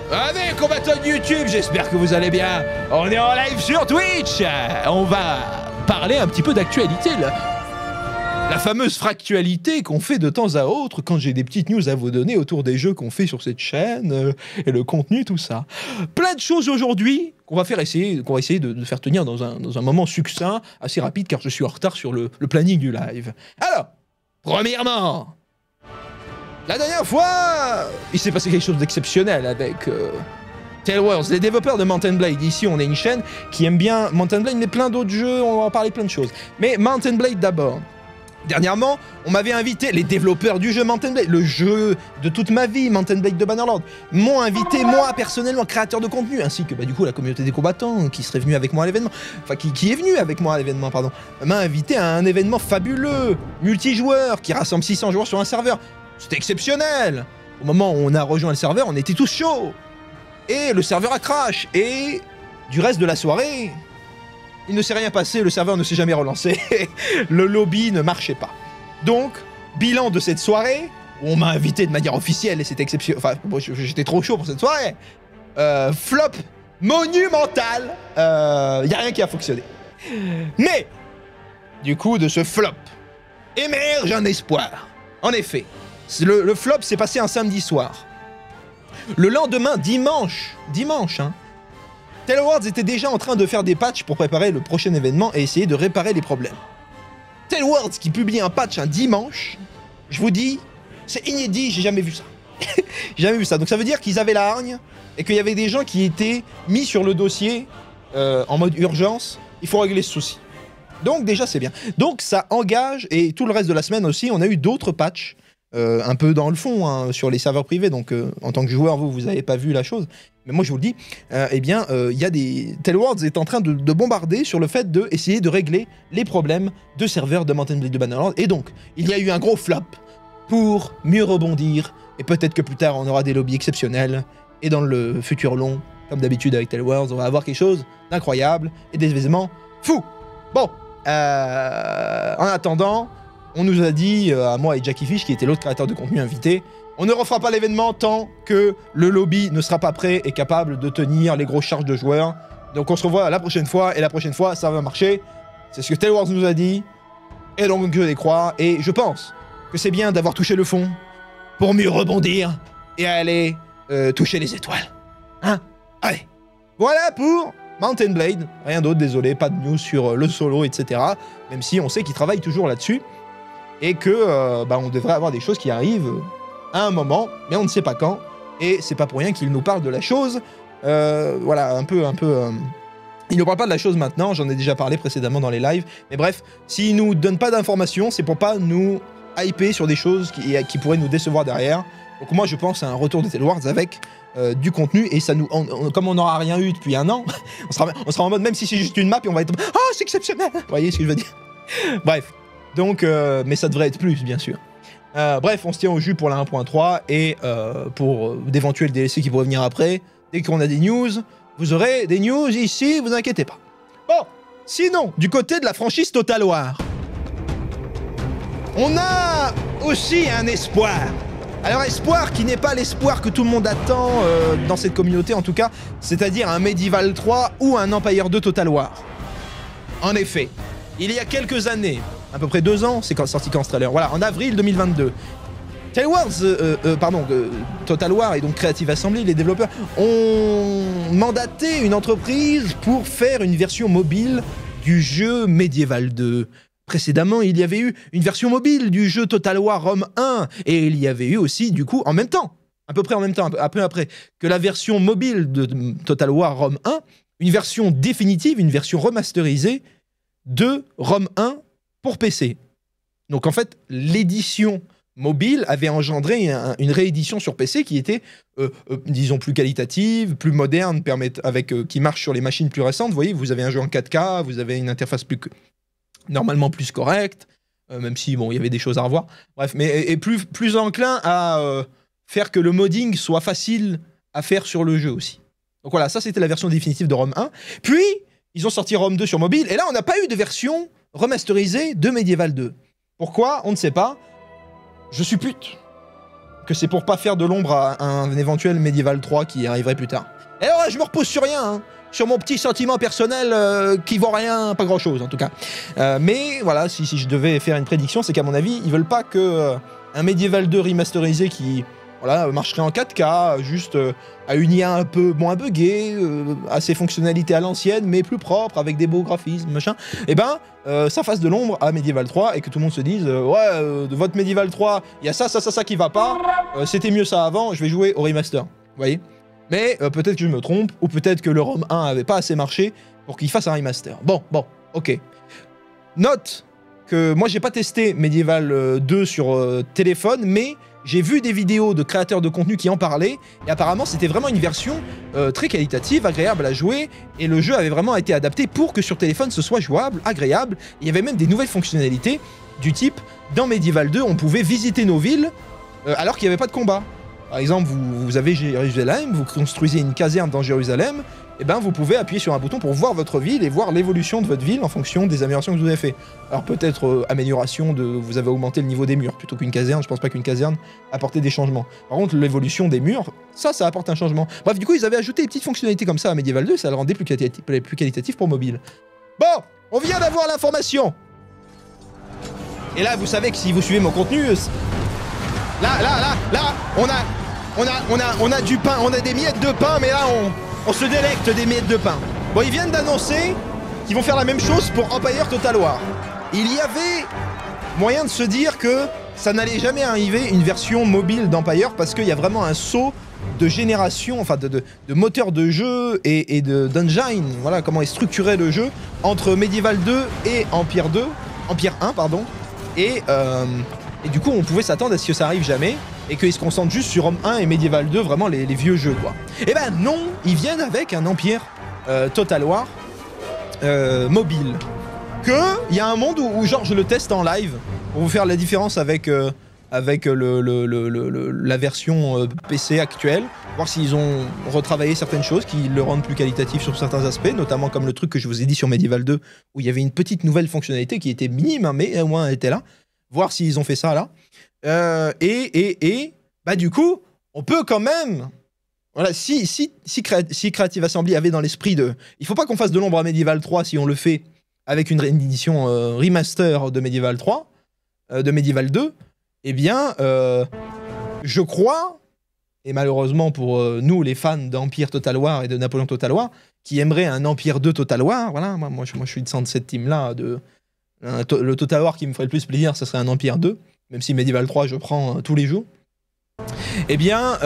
Amis combattants de YouTube, j'espère que vous allez bien. On est en live sur Twitch. On va parler un petit peu d'actualité, la fameuse fractualité qu'on fait de temps à autre quand j'ai des petites news à vous donner autour des jeux qu'on fait sur cette chaîne et le contenu, tout ça. Plein de choses aujourd'hui qu'on va essayer de faire tenir dans un moment succinct, assez rapide, car je suis en retard sur le planning du live. Alors, premièrement, la dernière fois, il s'est passé quelque chose d'exceptionnel avec Taleworlds, les développeurs de Mount & Blade. Ici, on est une chaîne qui aime bien Mount & Blade, mais plein d'autres jeux, on va en parler plein de choses. Mais Mount & Blade d'abord. Dernièrement, on m'avait invité, les développeurs du jeu Mount & Blade, le jeu de toute ma vie, Mount & Blade de Bannerlord, m'ont invité, moi, personnellement, créateur de contenu, ainsi que, du coup, la communauté des combattants, qui serait venue avec moi à l'événement, enfin, qui est venue avec moi à l'événement, pardon, m'a invité à un événement fabuleux, multijoueur, qui rassemble 600 joueurs sur un serveur. C'était exceptionnel. Au moment où on a rejoint le serveur, on était tous chauds. Et le serveur a crash. Et du reste de la soirée, il ne s'est rien passé, le serveur ne s'est jamais relancé. Le lobby ne marchait pas. Donc, bilan de cette soirée, où on m'a invité de manière officielle, et c'était exceptionnel. Enfin, bon, j'étais trop chaud pour cette soirée. Flop monumental. Y a rien qui a fonctionné. Mais, du coup, de ce flop, émerge un espoir. En effet. Le flop s'est passé un samedi soir. Le lendemain, dimanche, hein, Taleworlds était déjà en train de faire des patchs pour préparer le prochain événement et essayer de réparer les problèmes. Taleworlds qui publie un patch un dimanche, je vous dis, c'est inédit, j'ai jamais vu ça. J'ai jamais vu ça. Donc ça veut dire qu'ils avaient la hargne et qu'il y avait des gens qui étaient mis sur le dossier en mode urgence, il faut régler ce souci. Donc déjà c'est bien. Donc ça engage, et tout le reste de la semaine aussi, on a eu d'autres patchs. Un peu dans le fond, hein, sur les serveurs privés, donc en tant que joueur, vous n'avez pas vu la chose, mais moi je vous le dis, il y a des... Taleworlds est en train de bombarder sur le fait d'essayer de régler les problèmes de serveurs de Mount & Blade de Bannerlord, et donc, il y a eu un gros flop pour mieux rebondir, et peut-être que plus tard on aura des lobbies exceptionnels, et dans le futur long, comme d'habitude avec Taleworlds, on va avoir quelque chose d'incroyable, et des événements fous. Bon, en attendant... On nous a dit, à moi et Jackie Fish, qui était l'autre créateur de contenu invité, on ne refera pas l'événement tant que le lobby ne sera pas prêt et capable de tenir les grosses charges de joueurs. Donc on se revoit la prochaine fois, et la prochaine fois, ça va marcher. C'est ce que Taleworlds nous a dit, et donc je les crois, et je pense que c'est bien d'avoir touché le fond pour mieux rebondir et aller toucher les étoiles. Hein? Allez, voilà pour Mount & Blade. Rien d'autre, désolé, pas de news sur le solo, etc. Même si on sait qu'ils travaillent toujours là-dessus. Et que on devrait avoir des choses qui arrivent à un moment, mais on ne sait pas quand, et c'est pas pour rien qu'il nous parle de la chose, voilà, un peu... Il ne parle pas de la chose maintenant, j'en ai déjà parlé précédemment dans les lives, mais bref, s'il nous donne pas d'informations, c'est pour pas nous hyper sur des choses qui pourraient nous décevoir derrière. Donc moi je pense à un retour de Taleworlds avec du contenu, et ça nous, comme on n'aura rien eu depuis un an, on sera en mode, même si c'est juste une map, et on va être... Oh, c'est exceptionnel. Vous voyez ce que je veux dire? Bref. Donc, mais ça devrait être plus, bien sûr. Bref, on se tient au jus pour la 1.3 et pour d'éventuels DLC qui pourraient venir après. Dès qu'on a des news, vous aurez des news ici, vous inquiétez pas. Bon, sinon, du côté de la franchise Total War, on a aussi un espoir. Alors, espoir qui n'est pas l'espoir que tout le monde attend dans cette communauté, en tout cas, c'est-à-dire un Medieval 3 ou un Empire 2 Total War. En effet, il y a quelques années, à peu près 2 ans, c'est sorti quand ce trailer, voilà, en avril 2022. Total War et donc Creative Assembly, les développeurs, ont mandaté une entreprise pour faire une version mobile du jeu Medieval 2. Précédemment, il y avait eu une version mobile du jeu Total War Rome 1, et il y avait eu aussi, du coup, en même temps, à peu près en même temps, un peu après, que la version mobile de Total War Rome 1, une version définitive, une version remasterisée de Rome 1 pour PC. Donc en fait, l'édition mobile avait engendré une réédition sur PC qui était, disons, plus qualitative, plus moderne, qui marche sur les machines plus récentes. Vous voyez, vous avez un jeu en 4K, vous avez une interface normalement plus correcte, même si, bon, il y avait des choses à revoir. Bref, mais plus enclin à faire que le modding soit facile à faire sur le jeu aussi. Donc voilà, ça c'était la version définitive de Rome 1. Puis, ils ont sorti Rome 2 sur mobile, et là, on n'a pas eu de version remasterisée de Medieval 2. Pourquoi? On ne sait pas. Je suppute que c'est pour pas faire de l'ombre à un éventuel Medieval 3 qui arriverait plus tard. Et alors là, je me repose sur rien, hein, sur mon petit sentiment personnel qui vaut rien, pas grand chose en tout cas. Mais voilà, si je devais faire une prédiction, c'est qu'à mon avis, ils veulent pas que un Medieval 2 remasterisé qui voilà, marcherait en 4K, juste à une IA un peu moins buggée, à ses fonctionnalités à l'ancienne, mais plus propre, avec des beaux graphismes, machin, et ben, ça fasse de l'ombre à Medieval 3 et que tout le monde se dise ouais, de votre Medieval 3, il y a ça qui va pas, c'était mieux ça avant, je vais jouer au remaster, vous voyez. Mais peut-être que je me trompe, ou peut-être que le ROM 1 avait pas assez marché pour qu'il fasse un remaster. Bon, ok. Note que moi j'ai pas testé Medieval 2 sur téléphone, mais j'ai vu des vidéos de créateurs de contenu qui en parlaient, et apparemment c'était vraiment une version très qualitative, agréable à jouer, et le jeu avait vraiment été adapté pour que sur téléphone ce soit jouable, agréable. Il y avait même des nouvelles fonctionnalités du type, dans Medieval 2, on pouvait visiter nos villes alors qu'il n'y avait pas de combat. Par exemple, vous avez Jérusalem, vous construisez une caserne dans Jérusalem, et ben vous pouvez appuyer sur un bouton pour voir votre ville et voir l'évolution de votre ville en fonction des améliorations que vous avez fait. Alors peut-être amélioration de... vous avez augmenté le niveau des murs plutôt qu'une caserne, je pense pas qu'une caserne apportait des changements. Par contre, l'évolution des murs, ça apporte un changement. Bref, du coup, ils avaient ajouté des petites fonctionnalités comme ça à Medieval 2, ça le rendait plus qualitatif pour mobile. Bon, on vient d'avoir l'information. Et là, vous savez que si vous suivez mon contenu... Là, on a du pain, on a des miettes de pain, mais là, on se délecte des miettes de pain. Bon, ils viennent d'annoncer qu'ils vont faire la même chose pour Empire Total War. Il y avait moyen de se dire que ça n'allait jamais arriver une version mobile d'Empire parce qu'il y a vraiment un saut de génération, enfin de moteur de jeu et d'engine, voilà comment est structuré le jeu, entre Medieval 2 et Empire 1, pardon, et du coup, on pouvait s'attendre à ce que ça arrive jamais et qu'ils se concentrent juste sur Homme 1 et Medieval 2, vraiment les vieux jeux, quoi. Et ben non, ils viennent avec un Empire Total War mobile. Il y a un monde où genre je le teste en live pour vous faire la différence avec la version PC actuelle, voir s'ils ont retravaillé certaines choses qui le rendent plus qualitatif sur certains aspects, notamment comme le truc que je vous ai dit sur Medieval 2 où il y avait une petite nouvelle fonctionnalité qui était minime, hein, mais au moins elle était là. Voir s'ils ont fait ça là. Bah du coup, on peut quand même... Voilà, si Creative Assembly avait dans l'esprit de... Il faut pas qu'on fasse de l'ombre à Medieval 3 si on le fait avec une édition remaster de Medieval 3, de Medieval 2, eh bien, je crois, et malheureusement pour nous, les fans d'Empire Total War et de Napoléon Total War, qui aimeraient un Empire 2 Total War, voilà, moi je suis de cette team-là, le Total War qui me ferait le plus plaisir, ça serait un Empire 2, même si Medieval 3, je prends tous les jours. Eh bien,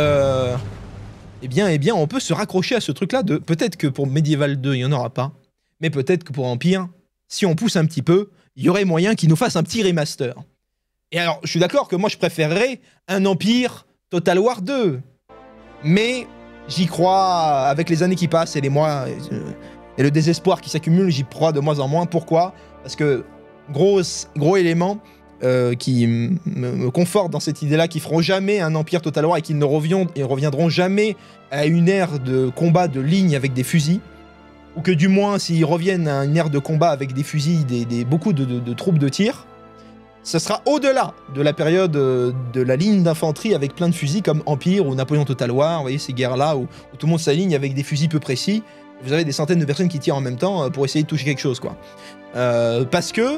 on peut se raccrocher à ce truc-là de... Peut-être que pour Medieval 2, il n'y en aura pas, mais peut-être que pour Empire, si on pousse un petit peu, il y aurait moyen qu'ils nous fassent un petit remaster. Et alors, je suis d'accord que moi, je préférerais un Empire Total War 2. Mais j'y crois, avec les années qui passent et les mois, et le désespoir qui s'accumule, j'y crois de moins en moins. Pourquoi ? Parce que gros élément qui me conforte dans cette idée-là, qu'ils feront jamais un Empire Total War et qu'ils ne reviendront jamais à une ère de combat de ligne avec des fusils, ou que du moins, s'ils reviennent à une ère de combat avec des fusils, beaucoup de troupes de tir, ce sera au-delà de la période de la ligne d'infanterie avec plein de fusils comme Empire ou Napoléon Total War, vous voyez ces guerres-là où tout le monde s'aligne avec des fusils peu précis, vous avez des centaines de personnes qui tirent en même temps pour essayer de toucher quelque chose, quoi. Parce que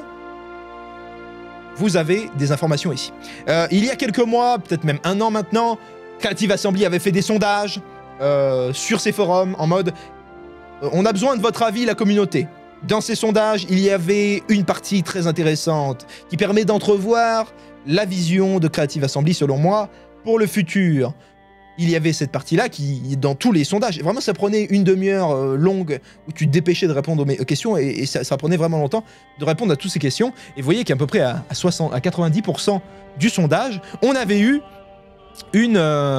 vous avez des informations ici. Il y a quelques mois, peut-être même un an maintenant, Creative Assembly avait fait des sondages sur ses forums en mode on a besoin de votre avis, la communauté. Dans ces sondages, il y avait une partie très intéressante qui permet d'entrevoir la vision de Creative Assembly, selon moi, pour le futur. Il y avait cette partie-là qui, dans tous les sondages, vraiment ça prenait une demi-heure longue où tu te dépêchais de répondre aux questions et ça prenait vraiment longtemps de répondre à toutes ces questions. Et vous voyez qu'à peu près à 90% du sondage, on avait eu une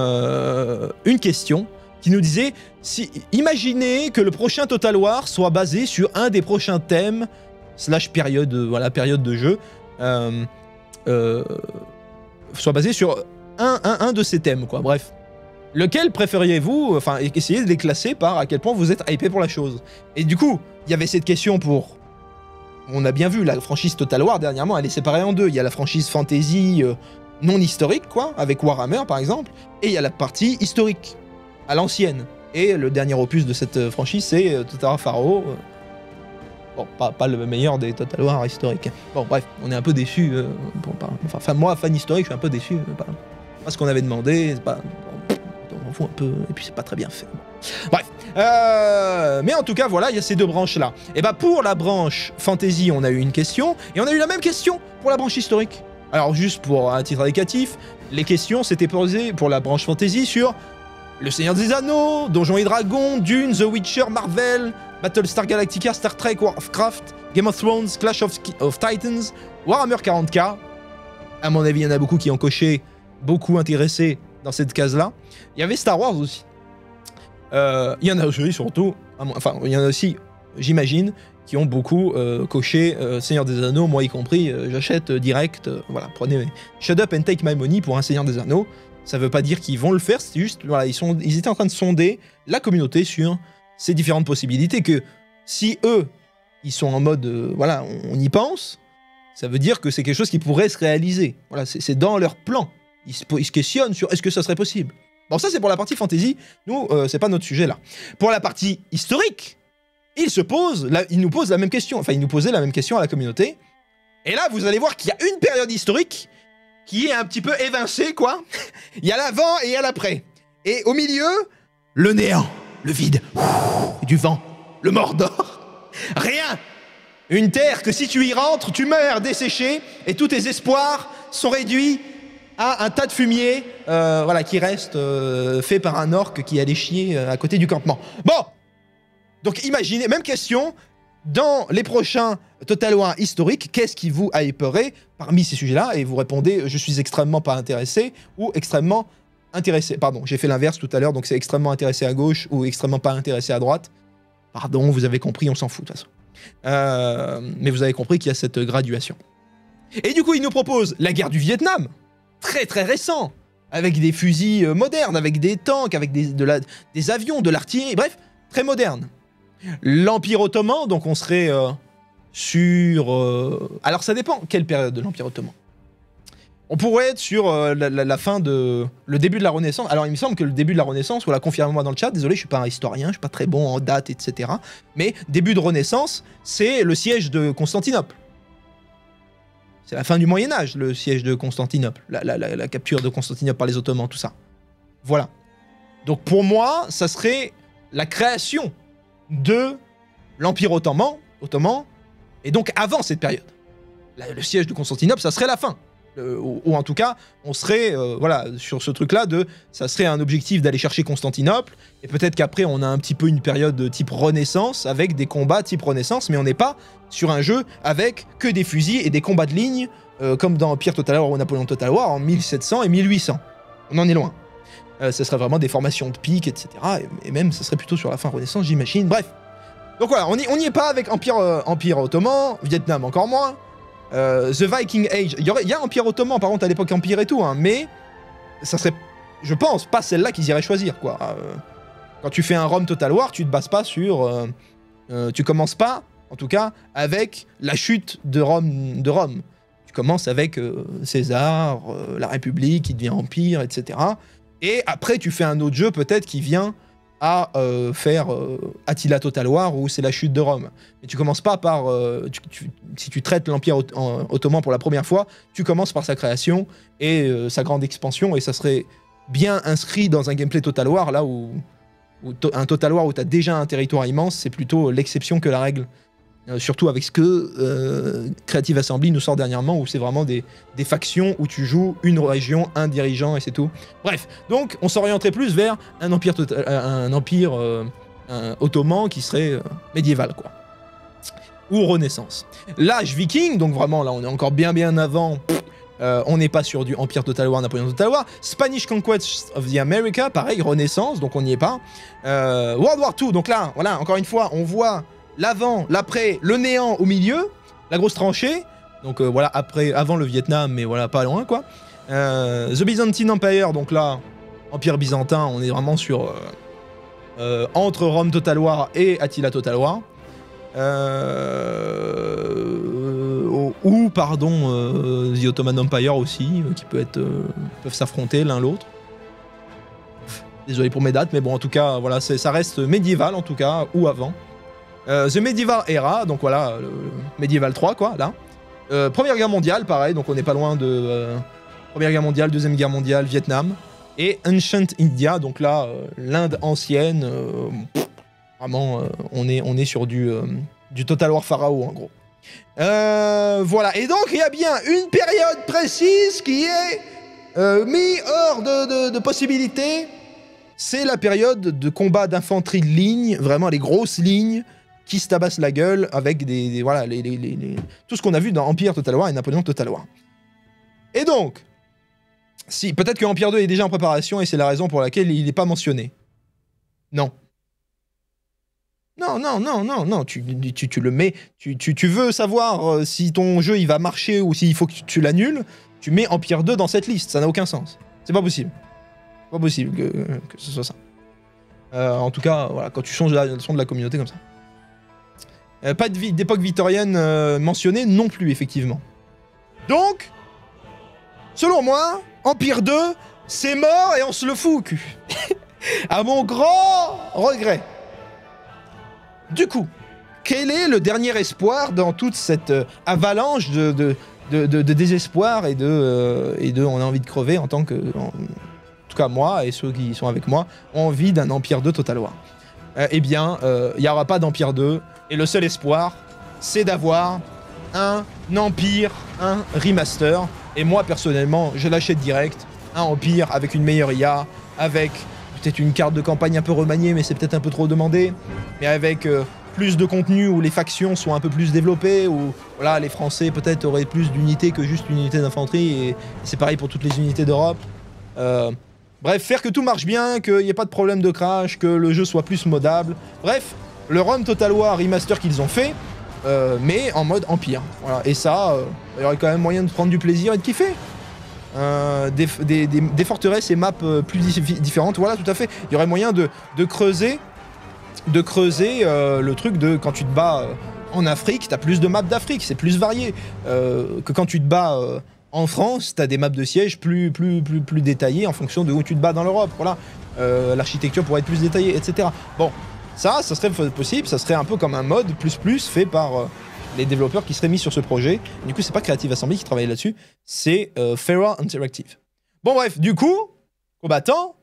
question qui nous disait imaginez que le prochain Total War soit basé sur un des prochains thèmes / période de jeu soit basé sur un de ces thèmes, quoi. Bref. Lequel préfériez-vous, enfin, essayez de les classer par à quel point vous êtes hypé pour la chose. Et du coup, il y avait cette question pour... On a bien vu, la franchise Total War, dernièrement, elle est séparée en deux. Il y a la franchise Fantasy, non historique, quoi, avec Warhammer par exemple, et il y a la partie historique, à l'ancienne. Et le dernier opus de cette franchise, c'est Total War Pharaoh. Bon, pas le meilleur des Total War historiques. Bon, bref, on est un peu déçus. Enfin, moi, fan historique, je suis un peu déçu. Pas ce qu'on avait demandé, c'est pas... on m'en fout un peu, et puis c'est pas très bien fait. Bref. Mais en tout cas, voilà, il y a ces deux branches-là. Et bah, pour la branche fantasy, on a eu une question, et on a eu la même question pour la branche historique. Alors, juste pour un titre indicatif, les questions s'étaient posées pour la branche fantasy sur Le Seigneur des Anneaux, Donjons et Dragons, Dune, The Witcher, Marvel, Battlestar Galactica, Star Trek, Warcraft, Game of Thrones, Clash of Titans, Warhammer 40K. À mon avis, il y en a beaucoup qui ont coché, beaucoup intéressés dans cette case-là. Il y avait Star Wars aussi. Il y en a aussi, surtout, enfin, il y en a aussi, j'imagine, qui ont beaucoup coché Seigneur des Anneaux, moi y compris, j'achète direct, voilà, prenez, shut up and take my money pour un Seigneur des Anneaux. Ça veut pas dire qu'ils vont le faire, c'est juste, voilà, ils étaient en train de sonder la communauté sur ces différentes possibilités, que si eux, ils sont en mode, voilà, on y pense, ça veut dire que c'est quelque chose qui pourrait se réaliser. Voilà, c'est dans leur plan. Ils se questionnent sur est-ce que ça serait possible. Bon, ça c'est pour la partie fantasy, nous, c'est pas notre sujet là. Pour la partie historique, ils nous posent la même question, enfin ils nous posaient la même question à la communauté, et là vous allez voir qu'il y a une période historique qui est un petit peu évincée, quoi. Il y a l'avant et il y a l'après. Et au milieu, le néant, le vide, du vent, le Mordor, rien. Une terre que si tu y rentres, tu meurs desséché, et tous tes espoirs sont réduits à un tas de fumier, voilà, qui reste fait par un orc qui allait chier à côté du campement. Bon, donc imaginez, même question, dans les prochains Total War historiques, qu'est-ce qui vous hyperait parmi ces sujets-là? Et vous répondez, je suis extrêmement pas intéressé, ou extrêmement intéressé. Pardon, j'ai fait l'inverse tout à l'heure, donc c'est extrêmement intéressé à gauche, ou extrêmement pas intéressé à droite. Pardon, vous avez compris, on s'en fout de toute façon. Mais vous avez compris qu'il y a cette graduation. Et du coup, il nous propose la guerre du Vietnam, très très récent, avec des fusils modernes, avec des tanks, avec des avions, de l'artillerie, bref, très moderne. L'Empire Ottoman, donc on serait sur... alors ça dépend, quelle période de l'Empire Ottoman? On pourrait être sur la fin de... le début de la Renaissance. Alors il me semble que le début de la Renaissance, voilà, confirmez-moi dans le chat, désolé, je suis pas un historien, je suis pas très bon en date, etc. Mais début de Renaissance, c'est le siège de Constantinople. C'est la fin du Moyen-Âge, le siège de Constantinople, la capture de Constantinople par les Ottomans, tout ça. Voilà. Donc pour moi, ça serait la création de l'Empire Ottoman, et donc avant cette période. Le siège de Constantinople, ça serait la fin. Ou en tout cas, on serait voilà, sur ce truc-là, ça serait un objectif d'aller chercher Constantinople, et peut-être qu'après on a un petit peu une période de type Renaissance, avec des combats type Renaissance, mais on n'est pas sur un jeu avec que des fusils et des combats de ligne, comme dans Empire Total War ou Napoléon Total War en 1700 et 1800. On en est loin. Ce serait vraiment des formations de pique, etc. Et même, ce serait plutôt sur la fin Renaissance, j'imagine. Bref. Donc voilà, on n'y est pas avec Empire Ottoman, Vietnam encore moins. The Viking Age, il y a Empire Ottoman, par contre, à l'époque Empire et tout, hein, mais ça serait, je pense, pas celle-là qu'ils iraient choisir, quoi. Quand tu fais un Rome Total War, tu te bases pas sur... tu commences pas, en tout cas, avec la chute de Rome. Tu commences avec César, la République, qui devient Empire, etc. Et après, tu fais un autre jeu, peut-être, qui vient à faire Attila Total War, où c'est la chute de Rome. Mais tu commences pas par... si tu traites l'Empire Ottoman pour la première fois, tu commences par sa création et sa grande expansion, et ça serait bien inscrit dans un gameplay Total War, là où un Total War où tu as déjà un territoire immense, c'est plutôt l'exception que la règle. Surtout avec ce que Creative Assembly nous sort dernièrement, où c'est vraiment des factions où tu joues une région, un dirigeant, et c'est tout. Bref, donc on s'orienterait plus vers un empire, ottoman qui serait médiéval, quoi. Ou Renaissance. L'âge viking, donc vraiment là on est encore bien avant, on n'est pas sur du Empire Total War, Napoléon Total War. Spanish Conquest of the America, pareil, Renaissance, donc on n'y est pas. World War II, donc là, voilà, encore une fois, on voit l'avant, l'après, le néant au milieu, la grosse tranchée, donc voilà, avant le Vietnam, mais voilà, pas loin, quoi. The Byzantine Empire, donc là, Empire byzantin, on est vraiment sur entre Rome Total War et Attila Total War. Ou, pardon, The Ottoman Empire aussi, qui peuvent s'affronter l'un l'autre. Désolé pour mes dates, mais bon, en tout cas, voilà, ça reste médiéval, en tout cas, ou avant. The Medieval Era, donc voilà, le Medieval 3, quoi, là. Première Guerre mondiale, pareil, donc on n'est pas loin de Première Guerre mondiale, Deuxième Guerre mondiale, Vietnam. Et Ancient India, donc là, l'Inde ancienne, vraiment, on est sur du Total War Pharaon, en gros. Voilà, et donc il y a bien une période précise qui est mise hors de possibilité. C'est la période de combat d'infanterie de ligne, vraiment les grosses lignes qui se tabassent la gueule avec voilà, tout ce qu'on a vu dans Empire Total War et Napoléon Total War. Et donc, si peut-être que Empire 2 est déjà en préparation et c'est la raison pour laquelle il n'est pas mentionné. Non. Non, tu le mets, tu veux savoir si ton jeu il va marcher ou s'il faut que tu l'annules, tu mets Empire 2 dans cette liste, ça n'a aucun sens. C'est pas possible. Pas possible que ce soit ça. En tout cas, voilà, quand tu changes le son de la communauté comme ça. Pas d'époque victorienne mentionnée non plus, effectivement. Donc, selon moi, Empire 2, c'est mort et on se le fout au cul. À mon grand regret. Du coup, quel est le dernier espoir dans toute cette avalanche de désespoir et de on a envie de crever en tant que... En tout cas, moi et ceux qui sont avec moi ont envie d'un Empire 2 Total War. Eh bien, il n'y aura pas d'Empire 2, et le seul espoir, c'est d'avoir un Empire, un remaster, et moi, personnellement, je l'achète direct, un Empire avec une meilleure IA, avec peut-être une carte de campagne un peu remaniée, mais c'est peut-être un peu trop demandé, mais avec plus de contenu où les factions sont un peu plus développées, où voilà, les Français peut-être auraient plus d'unités que juste une unité d'infanterie, et c'est pareil pour toutes les unités d'Europe. Bref, faire que tout marche bien, qu'il n'y ait pas de problème de crash, que le jeu soit plus modable. Bref, le Rome Total War Remaster qu'ils ont fait, mais en mode Empire. Voilà. Et ça, il y aurait quand même moyen de prendre du plaisir et de kiffer. Des forteresses et maps plus différentes, voilà, tout à fait. Il y aurait moyen de creuser le truc de quand tu te bats en Afrique, t'as plus de maps d'Afrique, c'est plus varié. Que quand tu te bats... en France, t'as des maps de siège plus détaillées en fonction de où tu te bats dans l'Europe. Voilà, l'architecture pourrait être plus détaillée, etc. Bon, ça serait possible, ça serait un peu comme un mode plus fait par les développeurs qui seraient mis sur ce projet. Du coup, c'est pas Creative Assembly qui travaille là-dessus, c'est Fera Interactive. Bon bref, du coup, combattant,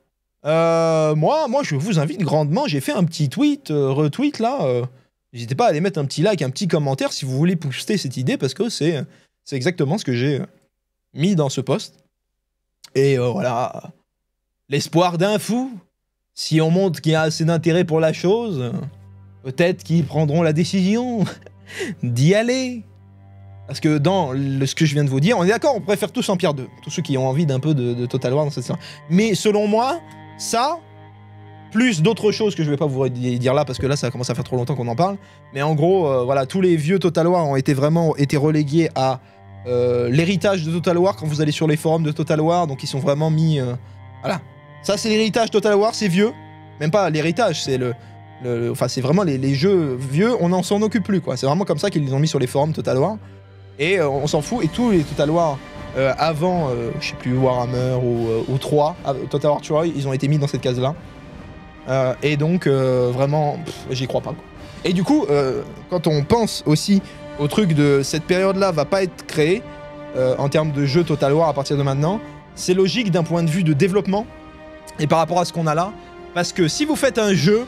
moi je vous invite grandement, j'ai fait un petit retweet là, n'hésitez pas à aller mettre un petit like, un petit commentaire si vous voulez pousser cette idée, parce que c'est exactement ce que j'ai mis dans ce post. Et voilà, l'espoir d'un fou, si on montre qu'il y a assez d'intérêt pour la chose, peut-être qu'ils prendront la décision d'y aller. Parce que dans ce que je viens de vous dire, on est d'accord, on préfère tous Empire 2, tous ceux qui ont envie d'un peu de Total War dans cette série. Mais selon moi, ça, plus d'autres choses que je vais pas vous dire là, parce que là ça commence à faire trop longtemps qu'on en parle, mais en gros, voilà, tous les vieux Total War ont été relégués à l'héritage de Total War quand vous allez sur les forums de Total War, donc ils sont vraiment mis... voilà. Ça c'est l'héritage Total War, c'est vieux. Même pas l'héritage, c'est enfin c'est vraiment les jeux vieux, on s'en occupe plus, quoi. C'est vraiment comme ça qu'ils les ont mis sur les forums Total War. Et on s'en fout, et tous les Total War avant, je sais plus, Warhammer ou 3, Total War Troy, ils ont été mis dans cette case-là. Et donc, vraiment, j'y crois pas, quoi. Et du coup, quand on pense aussi au truc de cette période-là va pas être créée en termes de jeu Total War à partir de maintenant, c'est logique d'un point de vue de développement et par rapport à ce qu'on a là, parce que si vous faites un jeu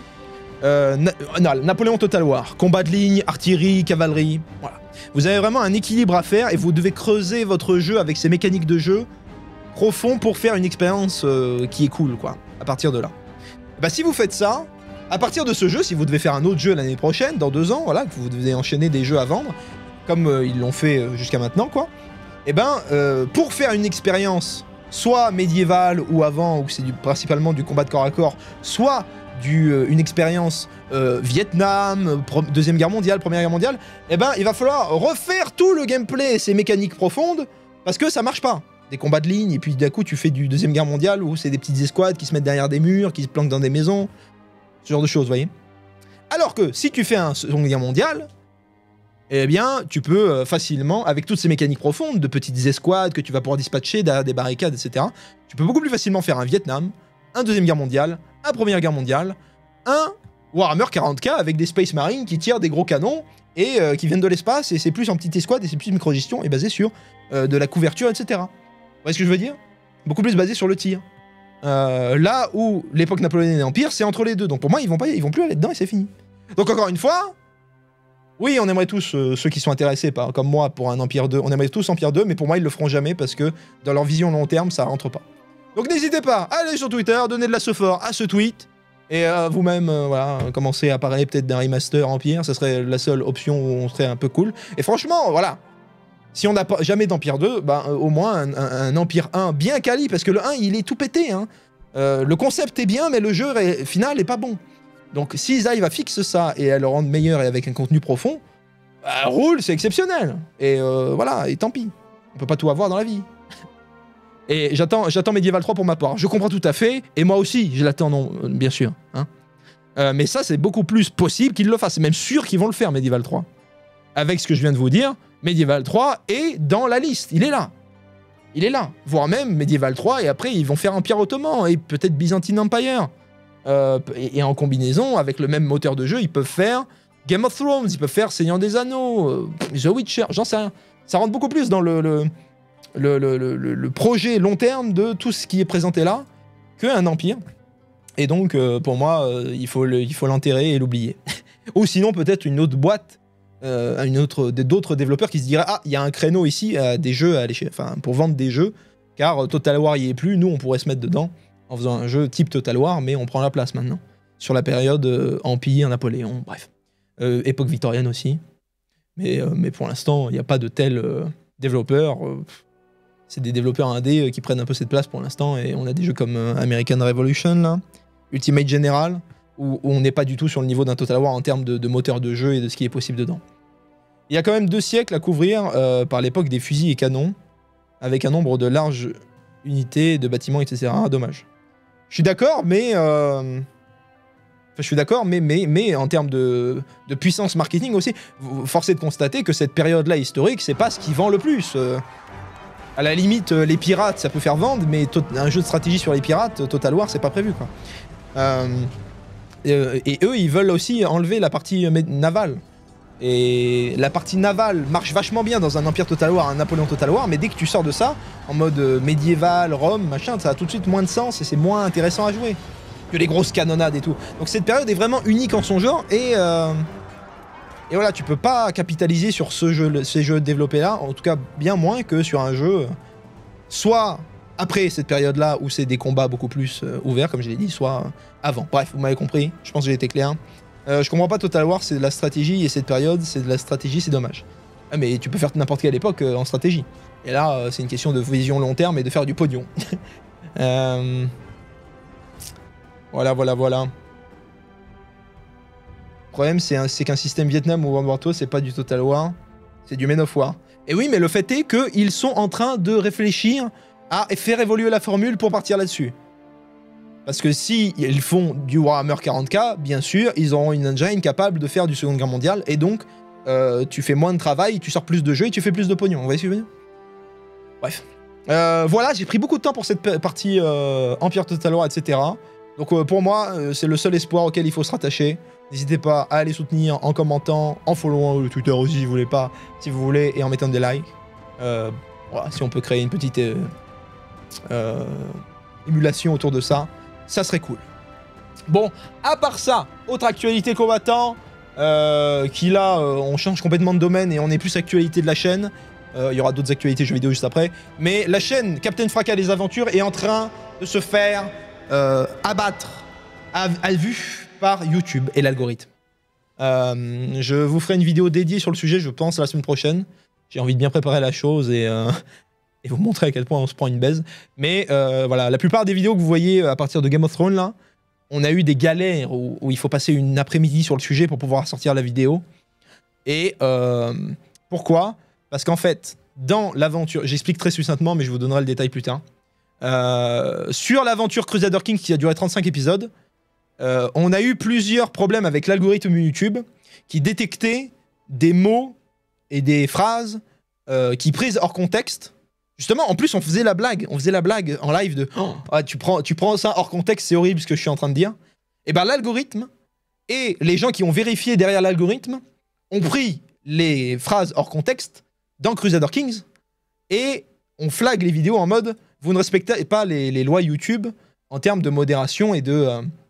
Napoléon Total War, combat de ligne, artillerie, cavalerie, voilà, vous avez vraiment un équilibre à faire et vous devez creuser votre jeu avec ses mécaniques de jeu profond pour faire une expérience qui est cool, quoi, à partir de là. Bah si vous faites ça, à partir de ce jeu, si vous devez faire un autre jeu l'année prochaine, dans 2 ans, voilà, que vous devez enchaîner des jeux à vendre, comme ils l'ont fait jusqu'à maintenant, quoi, et ben, pour faire une expérience soit médiévale ou avant, où c'est principalement du combat de corps à corps, soit une expérience Vietnam, Deuxième Guerre mondiale, Première Guerre mondiale, et ben, il va falloir refaire tout le gameplay et ses mécaniques profondes, parce que ça marche pas. Des combats de ligne, et puis d'un coup tu fais du Deuxième Guerre mondiale où c'est des petites escouades qui se mettent derrière des murs, qui se planquent dans des maisons, ce genre de choses, vous voyez. Alors que si tu fais un Seconde Guerre mondiale, eh bien, tu peux facilement, avec toutes ces mécaniques profondes, de petites escouades que tu vas pouvoir dispatcher derrière des barricades, etc., tu peux beaucoup plus facilement faire un Vietnam, un Deuxième Guerre mondiale, un Première Guerre mondiale, un Warhammer 40K avec des Space Marines qui tirent des gros canons et qui viennent de l'espace, et c'est plus en petite escouade et c'est plus micro-gestion et basé sur de la couverture, etc. Vous voyez ce que je veux dire? Beaucoup plus basé sur le tir. Là où l'époque napoléonienne et l'Empire, c'est entre les deux. Donc pour moi, ils vont plus aller dedans et c'est fini. Donc encore une fois, oui, on aimerait tous, ceux qui sont intéressés, comme moi, pour un Empire 2, on aimerait tous Empire 2, mais pour moi, ils le feront jamais parce que dans leur vision long terme, ça rentre pas. Donc n'hésitez pas, allez sur Twitter, donnez de la support à ce tweet, et vous-même, voilà, commencez à parler peut-être d'un remaster Empire, ça serait la seule option où on serait un peu cool. Et franchement, voilà, si on n'a jamais d'Empire 2, bah, au moins un Empire 1 bien quali, parce que le 1, il est tout pété, hein. Le concept est bien, mais le jeu final est pas bon. Donc s'ils arrivent à fixer ça et à le rendre meilleur et avec un contenu profond, bah, roule, c'est exceptionnel. Et voilà, et tant pis. On peut pas tout avoir dans la vie. Et j'attends Medieval 3 pour ma part. Je comprends tout à fait, et moi aussi, je l'attends, non, bien sûr. Hein. Mais ça, c'est beaucoup plus possible qu'ils le fassent. C'est même sûr qu'ils vont le faire, Medieval 3. Avec ce que je viens de vous dire, Medieval 3 est dans la liste. Il est là. Il est là. Voire même Medieval 3, et après, ils vont faire Empire Ottoman, et peut-être Byzantine Empire. Et en combinaison, avec le même moteur de jeu, ils peuvent faire Game of Thrones, ils peuvent faire Seigneur des Anneaux, The Witcher, j'en sais rien. Ça rentre beaucoup plus dans le projet long terme de tout ce qui est présenté là qu'un Empire. Et donc, pour moi, il faut l'enterrer et l'oublier. Ou sinon, peut-être une autre boîte, d'autres développeurs qui se diraient « Ah, il y a un créneau ici, des jeux à aller pour vendre des jeux, car Total War y est plus, nous, on pourrait se mettre dedans. » En faisant un jeu type Total War, mais on prend la place maintenant. Sur la période Empire, Napoléon, bref. Époque victorienne aussi. Mais pour l'instant, il n'y a pas de tels développeurs. C'est des développeurs indés qui prennent un peu cette place pour l'instant. Et on a des jeux comme American Revolution, là, Ultimate General, où on n'est pas du tout sur le niveau d'un Total War en termes de moteur de jeu et de ce qui est possible dedans. Il y a quand même 2 siècles à couvrir par l'époque des fusils et canons, avec un nombre de larges unités, de bâtiments, etc. Dommage. Je suis d'accord, mais... je suis d'accord, mais en termes de puissance marketing aussi, force est de constater que cette période-là historique, c'est pas ce qui vend le plus. À la limite, les pirates, ça peut faire vendre, mais un jeu de stratégie sur les pirates, Total War, c'est pas prévu, quoi. Et eux, ils veulent aussi enlever la partie navale. Et la partie navale marche vachement bien dans un Empire Total War, un Napoléon Total War, mais dès que tu sors de ça, en mode médiéval, Rome, machin, ça a tout de suite moins de sens et c'est moins intéressant à jouer que les grosses canonnades et tout. Donc cette période est vraiment unique en son genre et voilà, tu peux pas capitaliser sur ces jeux développés là, en tout cas bien moins que sur un jeu soit après cette période-là où c'est des combats beaucoup plus ouverts, comme je l'ai dit, soit avant. Bref, vous m'avez compris, je pense que j'ai été clair. Je comprends pas Total War, c'est de la stratégie, et cette période, c'est de la stratégie, c'est dommage. Ah, mais tu peux faire n'importe quelle époque en stratégie. Et là, c'est une question de vision long terme et de faire du pognon. Voilà. Le problème, c'est qu'un système Vietnam ou World War II, c'est pas du Total War, c'est du Men of War. Et oui, mais le fait est qu'ils sont en train de réfléchir à faire évoluer la formule pour partir là-dessus. Parce que si ils font du Warhammer 40K, bien sûr, ils auront une engine capable de faire du Seconde Guerre mondiale, et donc tu fais moins de travail, tu sors plus de jeux et tu fais plus de pognon. Vous voyez ce que je veux dire? Bref. Voilà, j'ai pris beaucoup de temps pour cette partie Empire Total War, etc. Donc pour moi, c'est le seul espoir auquel il faut se rattacher. N'hésitez pas à aller soutenir en commentant, en followant le Twitter aussi si vous voulez pas, si vous voulez, et en mettant des likes. Voilà, si on peut créer une petite émulation autour de ça. Ça serait cool. Bon, à part ça, autre actualité combattant, qui là, on change complètement de domaine et on est plus actualité de la chaîne. Il y aura d'autres actualités jeux vidéo juste après. Mais la chaîne Captain Fracas des Aventures est en train de se faire abattre à vue par YouTube et l'algorithme. Je vous ferai une vidéo dédiée sur le sujet, je pense, la semaine prochaine. J'ai envie de bien préparer la chose et vous montrer à quel point on se prend une baise. Mais voilà, la plupart des vidéos que vous voyez à partir de Game of Thrones, là, on a eu des galères où il faut passer une après-midi sur le sujet pour pouvoir sortir la vidéo. Et pourquoi? Parce qu'en fait, dans l'aventure, j'explique très succinctement, mais je vous donnerai le détail plus tard. Sur l'aventure Crusader Kings qui a duré 35 épisodes, on a eu plusieurs problèmes avec l'algorithme YouTube qui détectait des mots et des phrases qui prises hors contexte. Justement, en plus, on faisait la blague en live de oh, tu prends ça hors contexte, c'est horrible ce que je suis en train de dire. Et ben l'algorithme et les gens qui ont vérifié derrière l'algorithme ont pris les phrases hors contexte dans Crusader Kings et on flag les vidéos en mode vous ne respectez pas les lois YouTube en termes de modération et de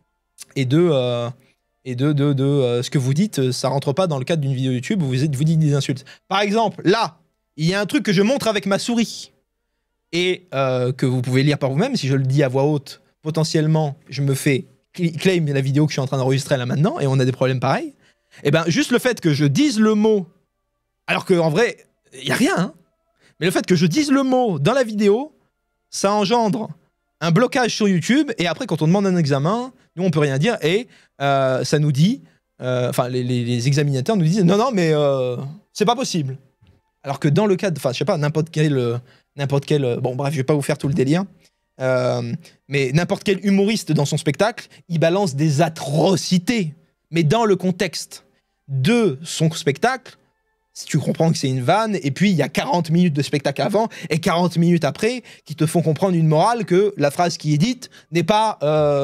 ce que vous dites, ça rentre pas dans le cadre d'une vidéo YouTube où vous dites des insultes. Par exemple, là, il y a un truc que je montre avec ma souris et que vous pouvez lire par vous-même. Si je le dis à voix haute, potentiellement, je me fais claim la vidéo que je suis en train d'enregistrer là maintenant et on a des problèmes pareils. Et ben juste le fait que je dise le mot, alors qu'en vrai, il n'y a rien, hein, mais le fait que je dise le mot dans la vidéo, ça engendre un blocage sur YouTube et après, quand on demande un examen, nous, on peut rien dire et ça nous dit, enfin, les examinateurs nous disent non, mais c'est pas possible. Alors que dans le cadre, enfin, je sais pas, n'importe quel, bon, bref, je vais pas vous faire tout le délire, mais n'importe quel humoriste dans son spectacle, il balance des atrocités. Mais dans le contexte de son spectacle, si tu comprends que c'est une vanne, et puis il y a 40 minutes de spectacle avant et 40 minutes après qui te font comprendre une morale que la phrase qui est dite n'est pas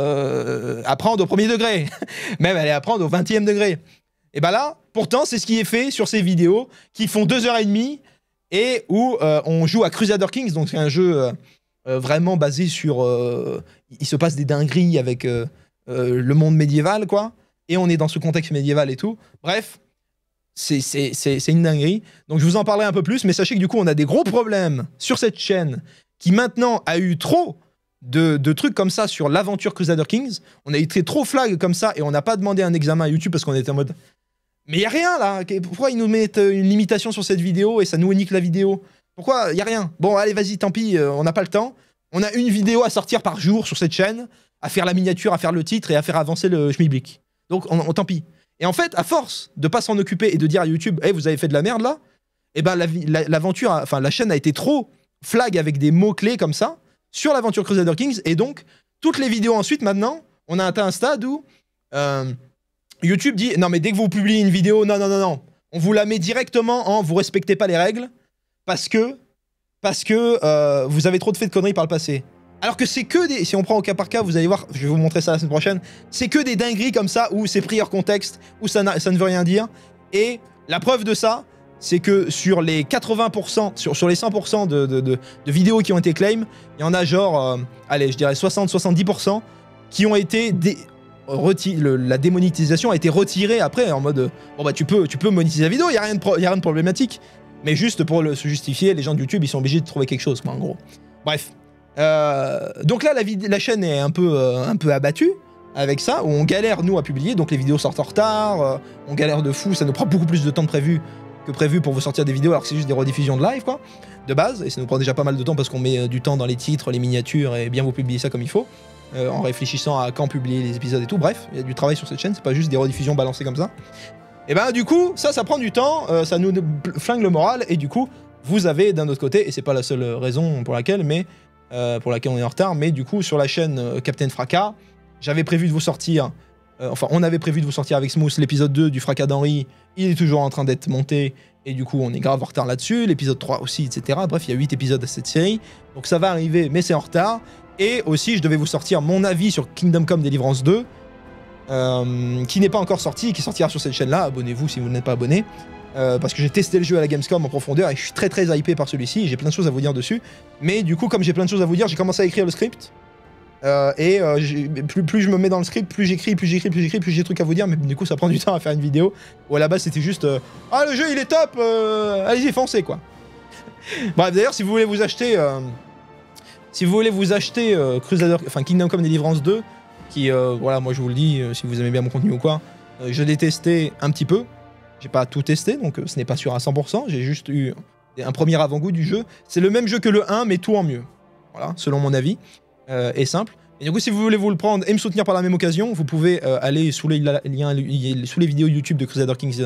à prendre au premier degré, même elle est à prendre au 20e degré. Et ben là, pourtant, c'est ce qui est fait sur ces vidéos qui font 2h30 et où on joue à Crusader Kings, donc c'est un jeu vraiment basé sur... il se passe des dingueries avec le monde médiéval, quoi, et on est dans ce contexte médiéval et tout. Bref, c'est une dinguerie. Donc je vous en parlerai un peu plus, mais sachez que du coup, on a des gros problèmes sur cette chaîne qui maintenant a eu trop de trucs comme ça sur l'aventure Crusader Kings. On a été trop flag comme ça et on n'a pas demandé un examen à YouTube parce qu'on était en mode... Mais il n'y a rien là. Pourquoi ils nous mettent une limitation sur cette vidéo et ça nous nique la vidéo? Pourquoi? Il n'y a rien. Bon, allez, vas-y, tant pis, on n'a pas le temps. On a une vidéo à sortir par jour sur cette chaîne, à faire la miniature, à faire le titre et à faire avancer le schmilblick. Donc, tant pis. Et en fait, à force de pas s'en occuper et de dire à YouTube, hey, vous avez fait de la merde là, et ben l'aventure, enfin la chaîne a été trop flag avec des mots-clés comme ça sur l'aventure Crusader Kings. Et donc, toutes les vidéos ensuite, maintenant, on a atteint un stade où YouTube dit, non mais dès que vous publiez une vidéo, non, on vous la met directement en vous respectez pas les règles parce que vous avez trop de fait de conneries par le passé. Alors que c'est que des... Si on prend au cas par cas, vous allez voir, je vais vous montrer ça la semaine prochaine, c'est que des dingueries comme ça, où c'est pris hors contexte, où ça ne veut rien dire. Et la preuve de ça, c'est que sur les 80%, sur les 100% de vidéos qui ont été claim, il y en a genre, allez, je dirais 60-70% qui ont été... la démonétisation a été retirée après, en mode, bon bah tu peux monétiser la vidéo, il n'y a rien de problématique. Mais juste pour se justifier, les gens de YouTube, ils sont obligés de trouver quelque chose, quoi, en gros. Bref. Donc là, la chaîne est un peu abattue avec ça, où on galère, nous, à publier, donc les vidéos sortent en retard, on galère de fou, ça nous prend beaucoup plus de temps que prévu pour vous sortir des vidéos, alors que c'est juste des rediffusions de live, quoi, de base, et ça nous prend déjà pas mal de temps parce qu'on met du temps dans les titres, les miniatures, et bien vous publier ça comme il faut, en réfléchissant à quand publier les épisodes et tout, bref, il y a du travail sur cette chaîne, c'est pas juste des rediffusions balancées comme ça. Et ben du coup, ça prend du temps, ça nous flingue le moral, et du coup, vous avez d'un autre côté, et c'est pas la seule raison pour laquelle, mais pour laquelle on est en retard, mais du coup, sur la chaîne Captain Fracas, j'avais prévu de vous sortir, enfin, on avait prévu de vous sortir avec Smooth l'épisode 2 du Fracas d'Henri, il est toujours en train d'être monté, et du coup, on est grave en retard là-dessus, l'épisode 3 aussi, etc. Bref, il y a 8 épisodes à cette série, donc ça va arriver, mais c'est en retard, et aussi, je devais vous sortir mon avis sur Kingdom Come Deliverance 2, qui n'est pas encore sorti, qui sortira sur cette chaîne-là, abonnez-vous si vous n'êtes pas abonné, parce que j'ai testé le jeu à la Gamescom en profondeur et je suis très hypé par celui-ci, j'ai plein de choses à vous dire dessus, mais du coup comme j'ai plein de choses à vous dire, j'ai commencé à écrire le script, plus je me mets dans le script, plus j'écris, plus j'ai des trucs à vous dire, mais du coup ça prend du temps à faire une vidéo, où à la base c'était juste ah le jeu il est top, allez-y foncez quoi. Bref, d'ailleurs si vous voulez vous acheter Crusader, enfin Kingdom Come Deliverance 2, qui voilà, moi je vous le dis, si vous aimez bien mon contenu ou quoi, je l'ai testé un petit peu. J'ai pas tout testé, donc ce n'est pas sûr à 100%, j'ai juste eu un premier avant-goût du jeu. C'est le même jeu que le 1, mais tout en mieux. Voilà, selon mon avis, et simple. Et du coup, si vous voulez vous le prendre et me soutenir par la même occasion, vous pouvez aller sous les liens, sous les vidéos YouTube de Crusader Kings,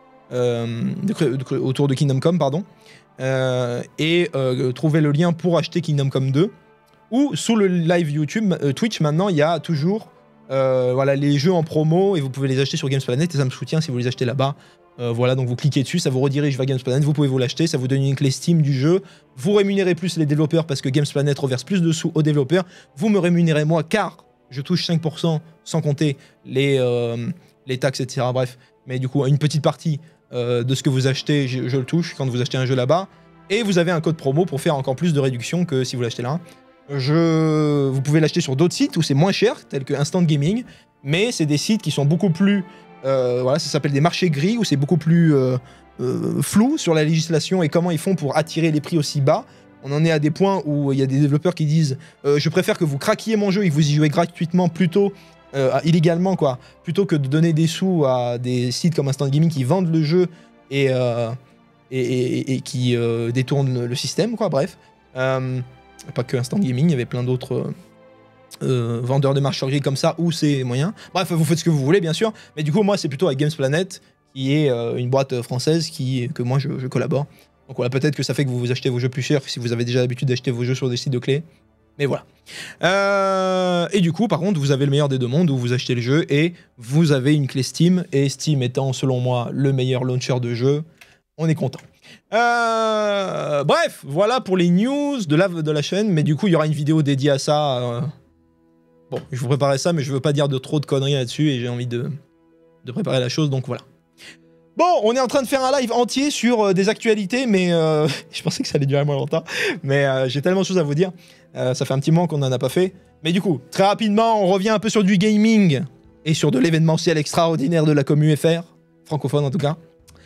autour de Kingdom Come, pardon, et trouver le lien pour acheter Kingdom Come 2. Ou sous le live YouTube, Twitch, maintenant, il y a toujours voilà, les jeux en promo et vous pouvez les acheter sur Games Planet et ça me soutient si vous les achetez là-bas. Voilà, donc vous cliquez dessus, ça vous redirige vers Games Planet, vous pouvez vous l'acheter, ça vous donne une clé Steam du jeu, vous rémunérez plus les développeurs parce que Games Planet reverse plus de sous aux développeurs, vous me rémunérez moi car je touche 5% sans compter les taxes, etc. Bref, mais du coup, une petite partie de ce que vous achetez, je le touche quand vous achetez un jeu là-bas. Et vous avez un code promo pour faire encore plus de réduction que si vous l'achetez là. Vous pouvez l'acheter sur d'autres sites où c'est moins cher, tels que Instant Gaming, mais c'est des sites qui sont beaucoup plus... voilà, ça s'appelle des marchés gris, où c'est beaucoup plus flou sur la législation et comment ils font pour attirer les prix aussi bas. On en est à des points où il y a des développeurs qui disent je préfère que vous craquiez mon jeu et que vous y jouez gratuitement plutôt, illégalement quoi, plutôt que de donner des sous à des sites comme Instant Gaming qui vendent le jeu et qui détournent le système quoi, bref. Pas que Instant Gaming, il y avait plein d'autres vendeurs de marché gris comme ça où c'est moyen. Bref, vous faites ce que vous voulez bien sûr, mais du coup moi c'est plutôt avec Games Planet qui est une boîte française que moi je collabore. Donc voilà, peut-être que ça fait que vous achetez vos jeux plus chers si vous avez déjà l'habitude d'acheter vos jeux sur des sites de clés. Mais voilà. Et du coup, par contre, vous avez le meilleur des deux mondes où vous achetez le jeu et vous avez une clé Steam. Et Steam étant, selon moi, le meilleur launcher de jeu, on est content. Bref, voilà pour les news de la chaîne. Mais du coup, il y aura une vidéo dédiée à ça. Bon, je vous préparais ça, mais je veux pas dire de trop de conneries là-dessus et j'ai envie de préparer la chose, donc voilà. Bon, on est en train de faire un live entier sur des actualités, mais je pensais que ça allait durer moins longtemps, mais j'ai tellement de choses à vous dire. Ça fait un petit moment qu'on n'en a pas fait. Mais du coup, très rapidement, on revient un peu sur du gaming et sur de l'événementiel extraordinaire de la commu FR, francophone en tout cas.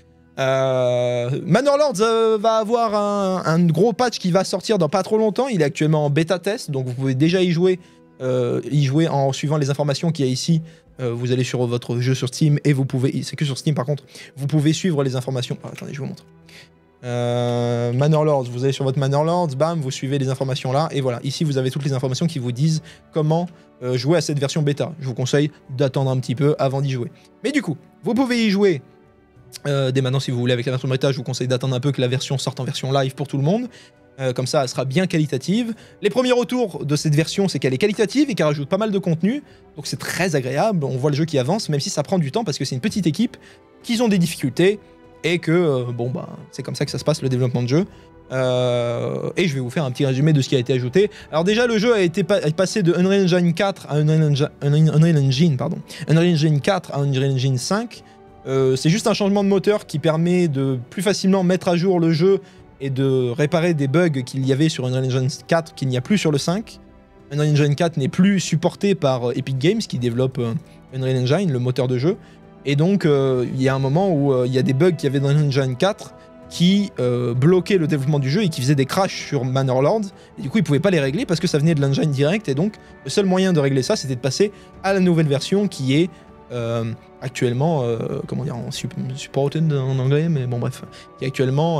Manor Lords va avoir un gros patch qui va sortir dans pas trop longtemps. Il est actuellement en bêta test, donc vous pouvez déjà y jouer en suivant les informations qu'il y a ici. Vous allez sur votre jeu sur Steam et vous pouvez, c'est que sur Steam par contre, vous pouvez suivre les informations. Ah, attendez, je vous montre. Manor Lords, vous allez sur votre Manor Lords, bam, vous suivez les informations là, et voilà. Ici, vous avez toutes les informations qui vous disent comment jouer à cette version bêta. Je vous conseille d'attendre un petit peu avant d'y jouer. Mais du coup, vous pouvez y jouer dès maintenant si vous voulez avec la version bêta. Je vous conseille d'attendre un peu que la version sorte en version live pour tout le monde. Comme ça, elle sera bien qualitative. Les premiers retours de cette version, c'est qu'elle est qualitative et qu'elle rajoute pas mal de contenu. Donc c'est très agréable, on voit le jeu qui avance, même si ça prend du temps parce que c'est une petite équipe, qu'ils ont des difficultés, et que, bon, bah, c'est comme ça que ça se passe, le développement de jeu. Et je vais vous faire un petit résumé de ce qui a été ajouté. Alors déjà, le jeu a été passé de Unreal Engine 4 à Unreal Engine 4 à Unreal Engine 5. C'est juste un changement de moteur qui permet de plus facilement mettre à jour le jeu et de réparer des bugs qu'il y avait sur Unreal Engine 4 qu'il n'y a plus sur le 5. Unreal Engine 4 n'est plus supporté par Epic Games qui développe Unreal Engine, le moteur de jeu. Et donc il y a un moment où il y a des bugs qu'il y avait dans Unreal Engine 4 qui bloquaient le développement du jeu et qui faisaient des crashs sur Manor Lords. Et du coup ils ne pouvaient pas les régler parce que ça venait de l'engine direct. Et donc le seul moyen de régler ça, c'était de passer à la nouvelle version qui est actuellement, comment dire, supported en anglais, mais bon bref, qui est actuellement...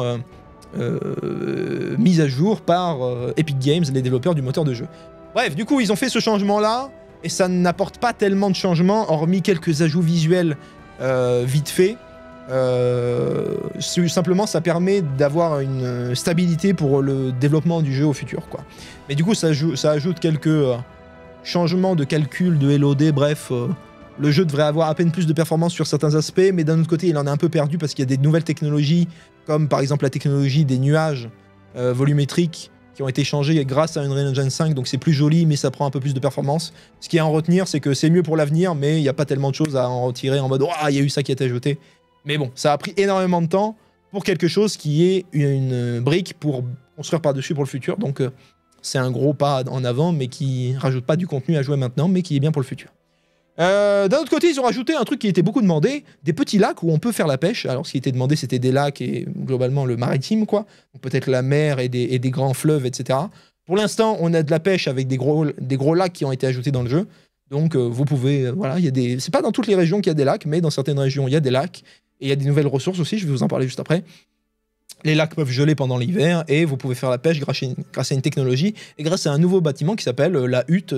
mise à jour par Epic Games, les développeurs du moteur de jeu. Bref, du coup, ils ont fait ce changement-là, et ça n'apporte pas tellement de changements, hormis quelques ajouts visuels vite fait. Simplement, ça permet d'avoir une stabilité pour le développement du jeu au futur, quoi. Mais du coup, ça ajoute quelques changements de calcul, de LOD, bref... le jeu devrait avoir à peine plus de performance sur certains aspects, mais d'un autre côté, il en est un peu perdu parce qu'il y a des nouvelles technologies, comme par exemple la technologie des nuages volumétriques qui ont été changés grâce à Unreal Engine 5, donc c'est plus joli, mais ça prend un peu plus de performance. Ce qui est à en retenir, c'est que c'est mieux pour l'avenir, mais il n'y a pas tellement de choses à en retirer en mode « Ah, il y a eu ça qui a été ajouté ». Mais bon, ça a pris énormément de temps pour quelque chose qui est une brique pour construire par-dessus pour le futur, donc c'est un gros pas en avant, mais qui rajoute pas du contenu à jouer maintenant, mais qui est bien pour le futur. D'un autre côté, ils ont rajouté un truc qui était beaucoup demandé, des petits lacs où on peut faire la pêche. Alors, ce qui était demandé, c'était des lacs et globalement le maritime, quoi. Peut-être la mer et des grands fleuves, etc. Pour l'instant, on a de la pêche avec des gros lacs qui ont été ajoutés dans le jeu. Donc, vous pouvez... voilà, il y a des... C'est pas dans toutes les régions qu'il y a des lacs, mais dans certaines régions, il y a des lacs. Et il y a des nouvelles ressources aussi, je vais vous en parler juste après. Les lacs peuvent geler pendant l'hiver et vous pouvez faire la pêche grâce à une technologie et grâce à un nouveau bâtiment qui s'appelle la hutte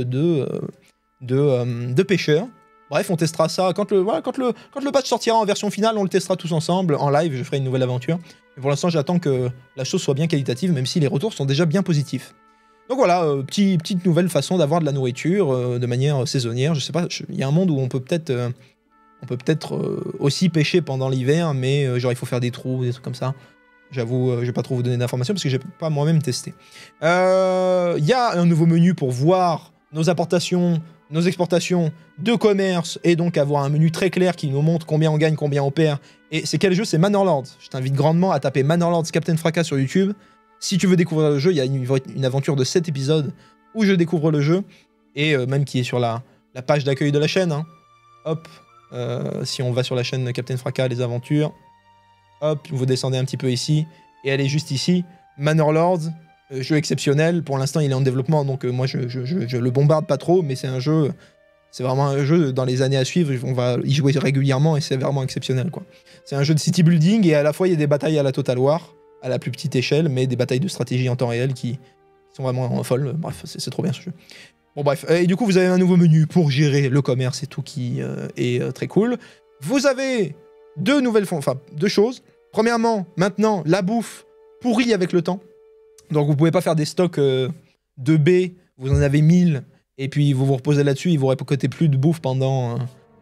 de pêcheurs. Bref, on testera ça quand le patch sortira en version finale, on le testera tous ensemble en live, je ferai une nouvelle aventure. Mais pour l'instant, j'attends que la chose soit bien qualitative, même si les retours sont déjà bien positifs. Donc voilà, petite nouvelle façon d'avoir de la nourriture de manière saisonnière. Je sais pas, il y a un monde où on peut peut-être aussi pêcher pendant l'hiver, mais genre il faut faire des trous, des trucs comme ça. J'avoue, je vais pas trop vous donner d'informations parce que j'ai pas moi-même testé. Il y a un nouveau menu pour voir nos importations, nos exportations de commerce et donc avoir un menu très clair qui nous montre combien on gagne, combien on perd. Et c'est quel jeu? C'est Manor Lords. Je t'invite grandement à taper Manor Lords Captain Fracas sur YouTube. Si tu veux découvrir le jeu, il y a une aventure de 7 épisodes où je découvre le jeu et même qui est sur la page d'accueil de la chaîne. Hein. Hop, si on va sur la chaîne Captain Fracas, les aventures, hop, vous descendez un petit peu ici et elle est juste ici. Manor Lords, jeu exceptionnel. Pour l'instant, il est en développement, donc moi je le bombarde pas trop, mais c'est un jeu. C'est vraiment un jeu, dans les années à suivre, on va y jouer régulièrement et c'est vraiment exceptionnel, quoi. C'est un jeu de city building et à la fois il y a des batailles à la Total War, à la plus petite échelle, mais des batailles de stratégie en temps réel qui sont vraiment folles. Bref, c'est trop bien ce jeu. Bon bref, et du coup vous avez un nouveau menu pour gérer le commerce et tout qui est très cool. Vous avez deux choses. Premièrement, maintenant, la bouffe pourrit avec le temps. Donc vous pouvez pas faire des stocks de baies, vous en avez 1000, et puis vous vous reposez là-dessus, il vous récoltez plus de bouffe pendant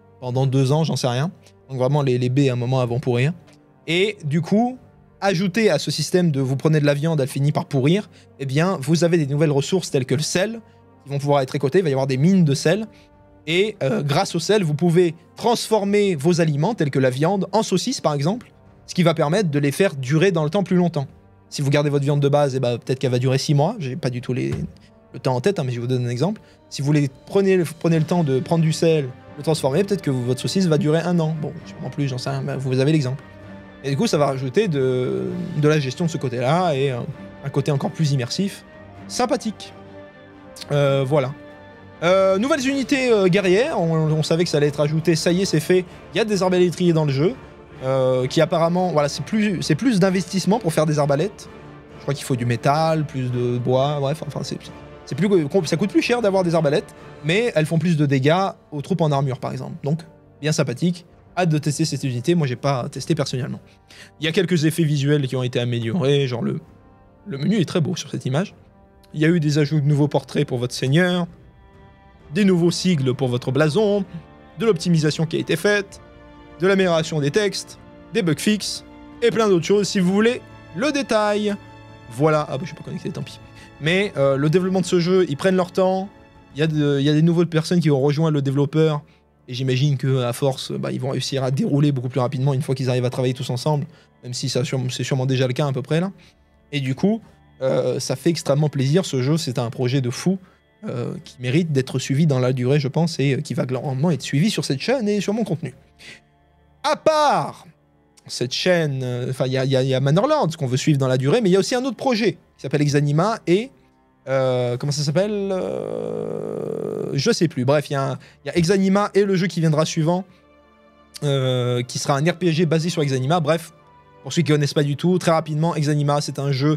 2 ans, j'en sais rien. Donc vraiment, les baies, à un moment, elles vont pourrir. Et du coup, ajouté à ce système de vous prenez de la viande, elle finit par pourrir, eh bien, vous avez des nouvelles ressources telles que le sel, qui vont pouvoir être récoltées, il va y avoir des mines de sel, et grâce au sel, vous pouvez transformer vos aliments, tels que la viande, en saucisses, par exemple, ce qui va permettre de les faire durer dans le temps plus longtemps. Si vous gardez votre viande de base, eh ben, peut-être qu'elle va durer 6 mois, j'ai pas du tout le temps en tête, hein, mais je vais vous donner un exemple. Si vous prenez le temps de prendre du sel, le transformer, peut-être que votre saucisse va durer 1 an. Bon, en plus, j'en sais rien, ben, vous avez l'exemple. Et du coup, ça va rajouter de la gestion de ce côté-là et un côté encore plus immersif. Sympathique. Voilà. Nouvelles unités guerrières, on savait que ça allait être ajouté, ça y est, c'est fait. Il y a des arbalétriers dans le jeu, qui apparemment, voilà, c'est plus d'investissement pour faire des arbalètes. Je crois qu'il faut du métal, plus de bois, bref, enfin, ça coûte plus cher d'avoir des arbalètes, mais elles font plus de dégâts aux troupes en armure, par exemple. Donc, bien sympathique. Hâte de tester cette unité, moi j'ai pas testé personnellement. Il y a quelques effets visuels qui ont été améliorés, genre le menu est très beau sur cette image. Il y a eu des ajouts de nouveaux portraits pour votre seigneur, des nouveaux sigles pour votre blason, de l'optimisation qui a été faite, de l'amélioration des textes, des bugs fixes, et plein d'autres choses si vous voulez le détail. Voilà, ah bah je suis pas connecté, tant pis. Mais le développement de ce jeu, ils prennent leur temps, il y a des nouvelles personnes qui ont rejoint le développeur, et j'imagine qu'à force, ils vont réussir à dérouler beaucoup plus rapidement une fois qu'ils arrivent à travailler tous ensemble, même si c'est sûrement déjà le cas à peu près là. Et du coup, ça fait extrêmement plaisir, ce jeu, c'est un projet de fou, qui mérite d'être suivi dans la durée, je pense, et qui va grandement être suivi sur cette chaîne et sur mon contenu. À part cette chaîne, il y a Manor Lords qu'on veut suivre dans la durée, mais il y a aussi un autre projet qui s'appelle Exanima et comment ça s'appelle je sais plus. Bref, il y a Exanima et le jeu qui viendra suivant, qui sera un RPG basé sur Exanima. Bref, pour ceux qui ne connaissent pas du tout, très rapidement, Exanima, c'est un jeu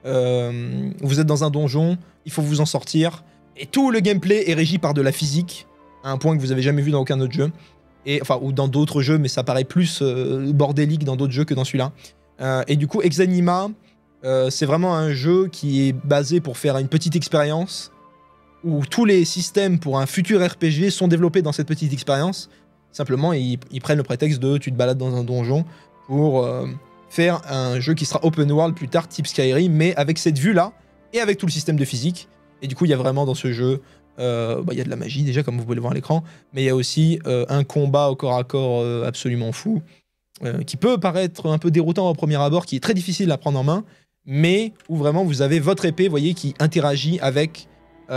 où vous êtes dans un donjon, il faut vous en sortir, et tout le gameplay est régi par de la physique, à un point que vous avez jamais vu dans aucun autre jeu. Ou dans d'autres jeux, mais ça paraît plus bordélique dans d'autres jeux que dans celui-là. Et du coup, Exanima, c'est vraiment un jeu qui est basé pour faire une petite expérience, où tous les systèmes pour un futur RPG sont développés dans cette petite expérience. Simplement, ils prennent le prétexte de tu te balades dans un donjon pour faire un jeu qui sera open world plus tard, type Skyrim, mais avec cette vue-là, et avec tout le système de physique. Et du coup, il y a vraiment dans ce jeu... y a de la magie déjà comme vous pouvez le voir à l'écran, mais il y a aussi un combat au corps à corps absolument fou, qui peut paraître un peu déroutant au premier abord, qui est très difficile à prendre en main, mais où vraiment vous avez votre épée, vous voyez, qui interagit avec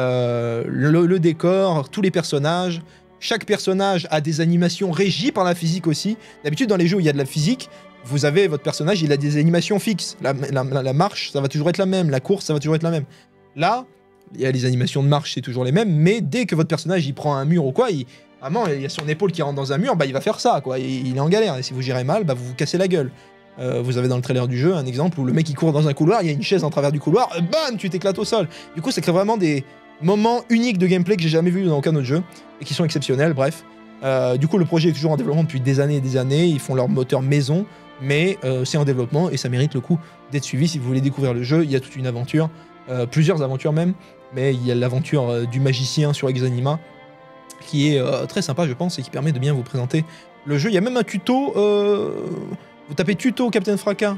le décor, tous les personnages. Chaque personnage a des animations régies par la physique aussi. D'habitude dans les jeux où il y a de la physique, vous avez votre personnage, il a des animations fixes. La marche, ça va toujours être la même, la course, ça va toujours être la même. Là, il y a les animations de marche, c'est toujours les mêmes, mais dès que votre personnage il prend un mur ou quoi, vraiment, il y a son épaule qui rentre dans un mur, il va faire ça, quoi. Il est en galère, et si vous gérez mal, vous vous cassez la gueule. Vous avez dans le trailer du jeu un exemple où le mec il court dans un couloir, il y a une chaise en travers du couloir, bam, tu t'éclates au sol. Du coup, c'est vraiment des moments uniques de gameplay que j'ai jamais vu dans aucun autre jeu, et qui sont exceptionnels, bref. Du coup, le projet est toujours en développement depuis des années et des années, ils font leur moteur maison, mais c'est en développement, et ça mérite le coup d'être suivi si vous voulez découvrir le jeu. Il y a toute une aventure, plusieurs aventures même, mais il y a l'aventure du magicien sur Exanima, qui est très sympa, je pense, et qui permet de bien vous présenter le jeu. Il y a même un tuto, vous tapez tuto Captain Fracas,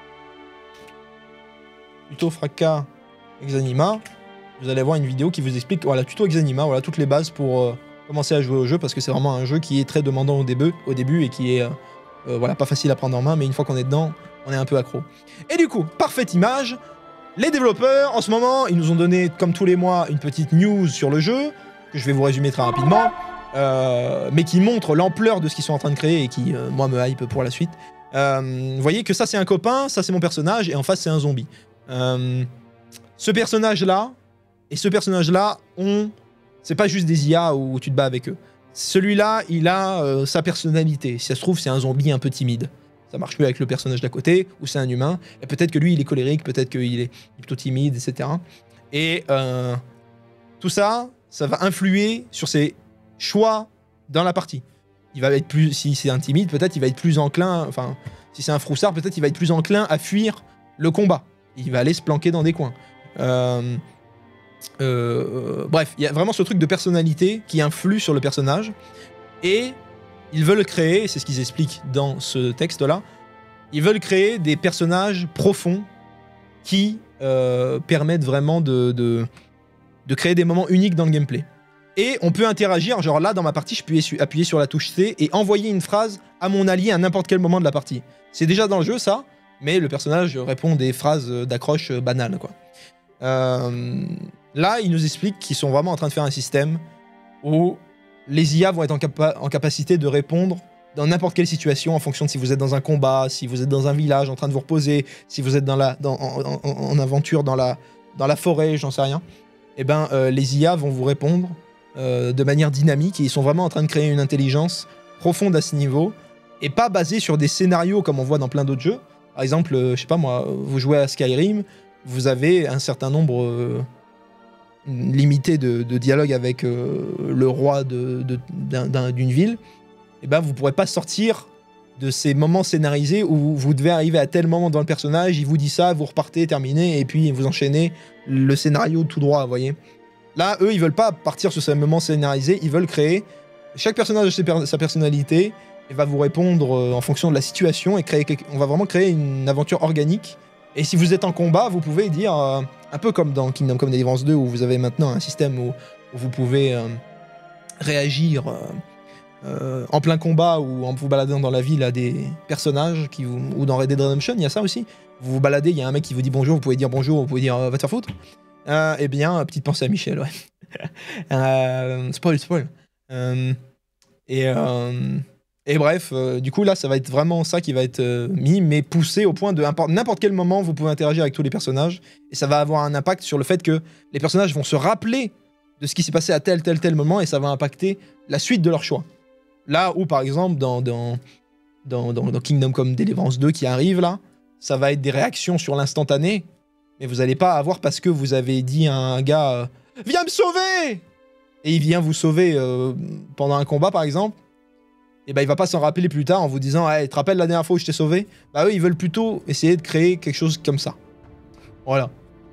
tuto Fracas Exanima, vous allez avoir une vidéo qui vous explique, voilà, tuto Exanima, voilà, toutes les bases pour commencer à jouer au jeu, parce que c'est vraiment un jeu qui est très demandant au début et qui est voilà, pas facile à prendre en main, mais une fois qu'on est dedans, on est un peu accro. Et du coup, parfaite image, les développeurs, en ce moment, ils nous ont donné, comme tous les mois, une petite news sur le jeu, que je vais vous résumer très rapidement, mais qui montre l'ampleur de ce qu'ils sont en train de créer et qui, moi, me hype pour la suite. Vous voyez que ça, c'est un copain, ça, c'est mon personnage, et en face, c'est un zombie. Ce personnage-là, et ce personnage-là, c'est pas juste des IA où tu te bats avec eux. Celui-là, il a sa personnalité. Si ça se trouve, c'est un zombie un peu timide. Ça marche plus avec le personnage d'à côté, ou c'est un humain. Et peut-être que lui, il est colérique, peut-être qu'il est plutôt timide, etc. Et tout ça, ça va influer sur ses choix dans la partie. Il va être plus, si c'est un timide, peut-être il va être plus enclin, enfin, si c'est un froussard, peut-être il va être plus enclin à fuir le combat. Il va aller se planquer dans des coins. Bref, il y a vraiment ce truc de personnalité qui influe sur le personnage. Et ils veulent créer, c'est ce qu'ils expliquent dans ce texte-là, ils veulent créer des personnages profonds qui permettent vraiment de créer des moments uniques dans le gameplay. Et on peut interagir, genre là dans ma partie, je peux appuyer sur la touche C et envoyer une phrase à mon allié à n'importe quel moment de la partie. C'est déjà dans le jeu ça, mais le personnage répond des phrases d'accroche banales, quoi. Là, ils nous expliquent qu'ils sont vraiment en train de faire un système où les IA vont être en capacité de répondre dans n'importe quelle situation en fonction de si vous êtes dans un combat, si vous êtes dans un village en train de vous reposer, si vous êtes en aventure dans la forêt, j'en sais rien. Et ben, les IA vont vous répondre de manière dynamique et ils sont vraiment en train de créer une intelligence profonde à ce niveau et pas basée sur des scénarios comme on voit dans plein d'autres jeux. Par exemple, je sais pas moi, vous jouez à Skyrim, vous avez un certain nombre limité de dialogue avec le roi d'une ville, et ben vous pourrez pas sortir de ces moments scénarisés où vous devez arriver à tel moment dans le personnage, il vous dit ça, vous repartez, terminez, et puis vous enchaînez le scénario tout droit, vous voyez. Là, eux, ils veulent pas partir sur ces moments scénarisés, ils veulent créer... Chaque personnage a sa personnalité, et va vous répondre en fonction de la situation, et on va vraiment créer une aventure organique. Et si vous êtes en combat, vous pouvez dire, un peu comme dans Kingdom Come Deliverance 2, où vous avez maintenant un système où vous pouvez réagir en plein combat ou en vous baladant dans la ville à des personnages, ou dans Red Dead Redemption, il y a ça aussi. Vous vous baladez, il y a un mec qui vous dit bonjour, vous pouvez dire bonjour, vous pouvez dire va te faire foutre. Eh bien, petite pensée à Michel, ouais. Spoil. Et bref, du coup là ça va être vraiment ça qui va être mis, mais poussé au point de n'importe quel moment vous pouvez interagir avec tous les personnages, et ça va avoir un impact sur le fait que les personnages vont se rappeler de ce qui s'est passé à tel moment, et ça va impacter la suite de leur choix. Là où par exemple dans Kingdom Come Deliverance 2 qui arrive là, ça va être des réactions sur l'instantané, mais vous n'allez pas avoir parce que vous avez dit à un gars viens me sauver, et il vient vous sauver pendant un combat par exemple. Et bah il va pas s'en rappeler plus tard en vous disant hey, tu te rappelles la dernière fois où je t'ai sauvé? Bah eux ils veulent plutôt essayer de créer quelque chose comme ça. Voilà.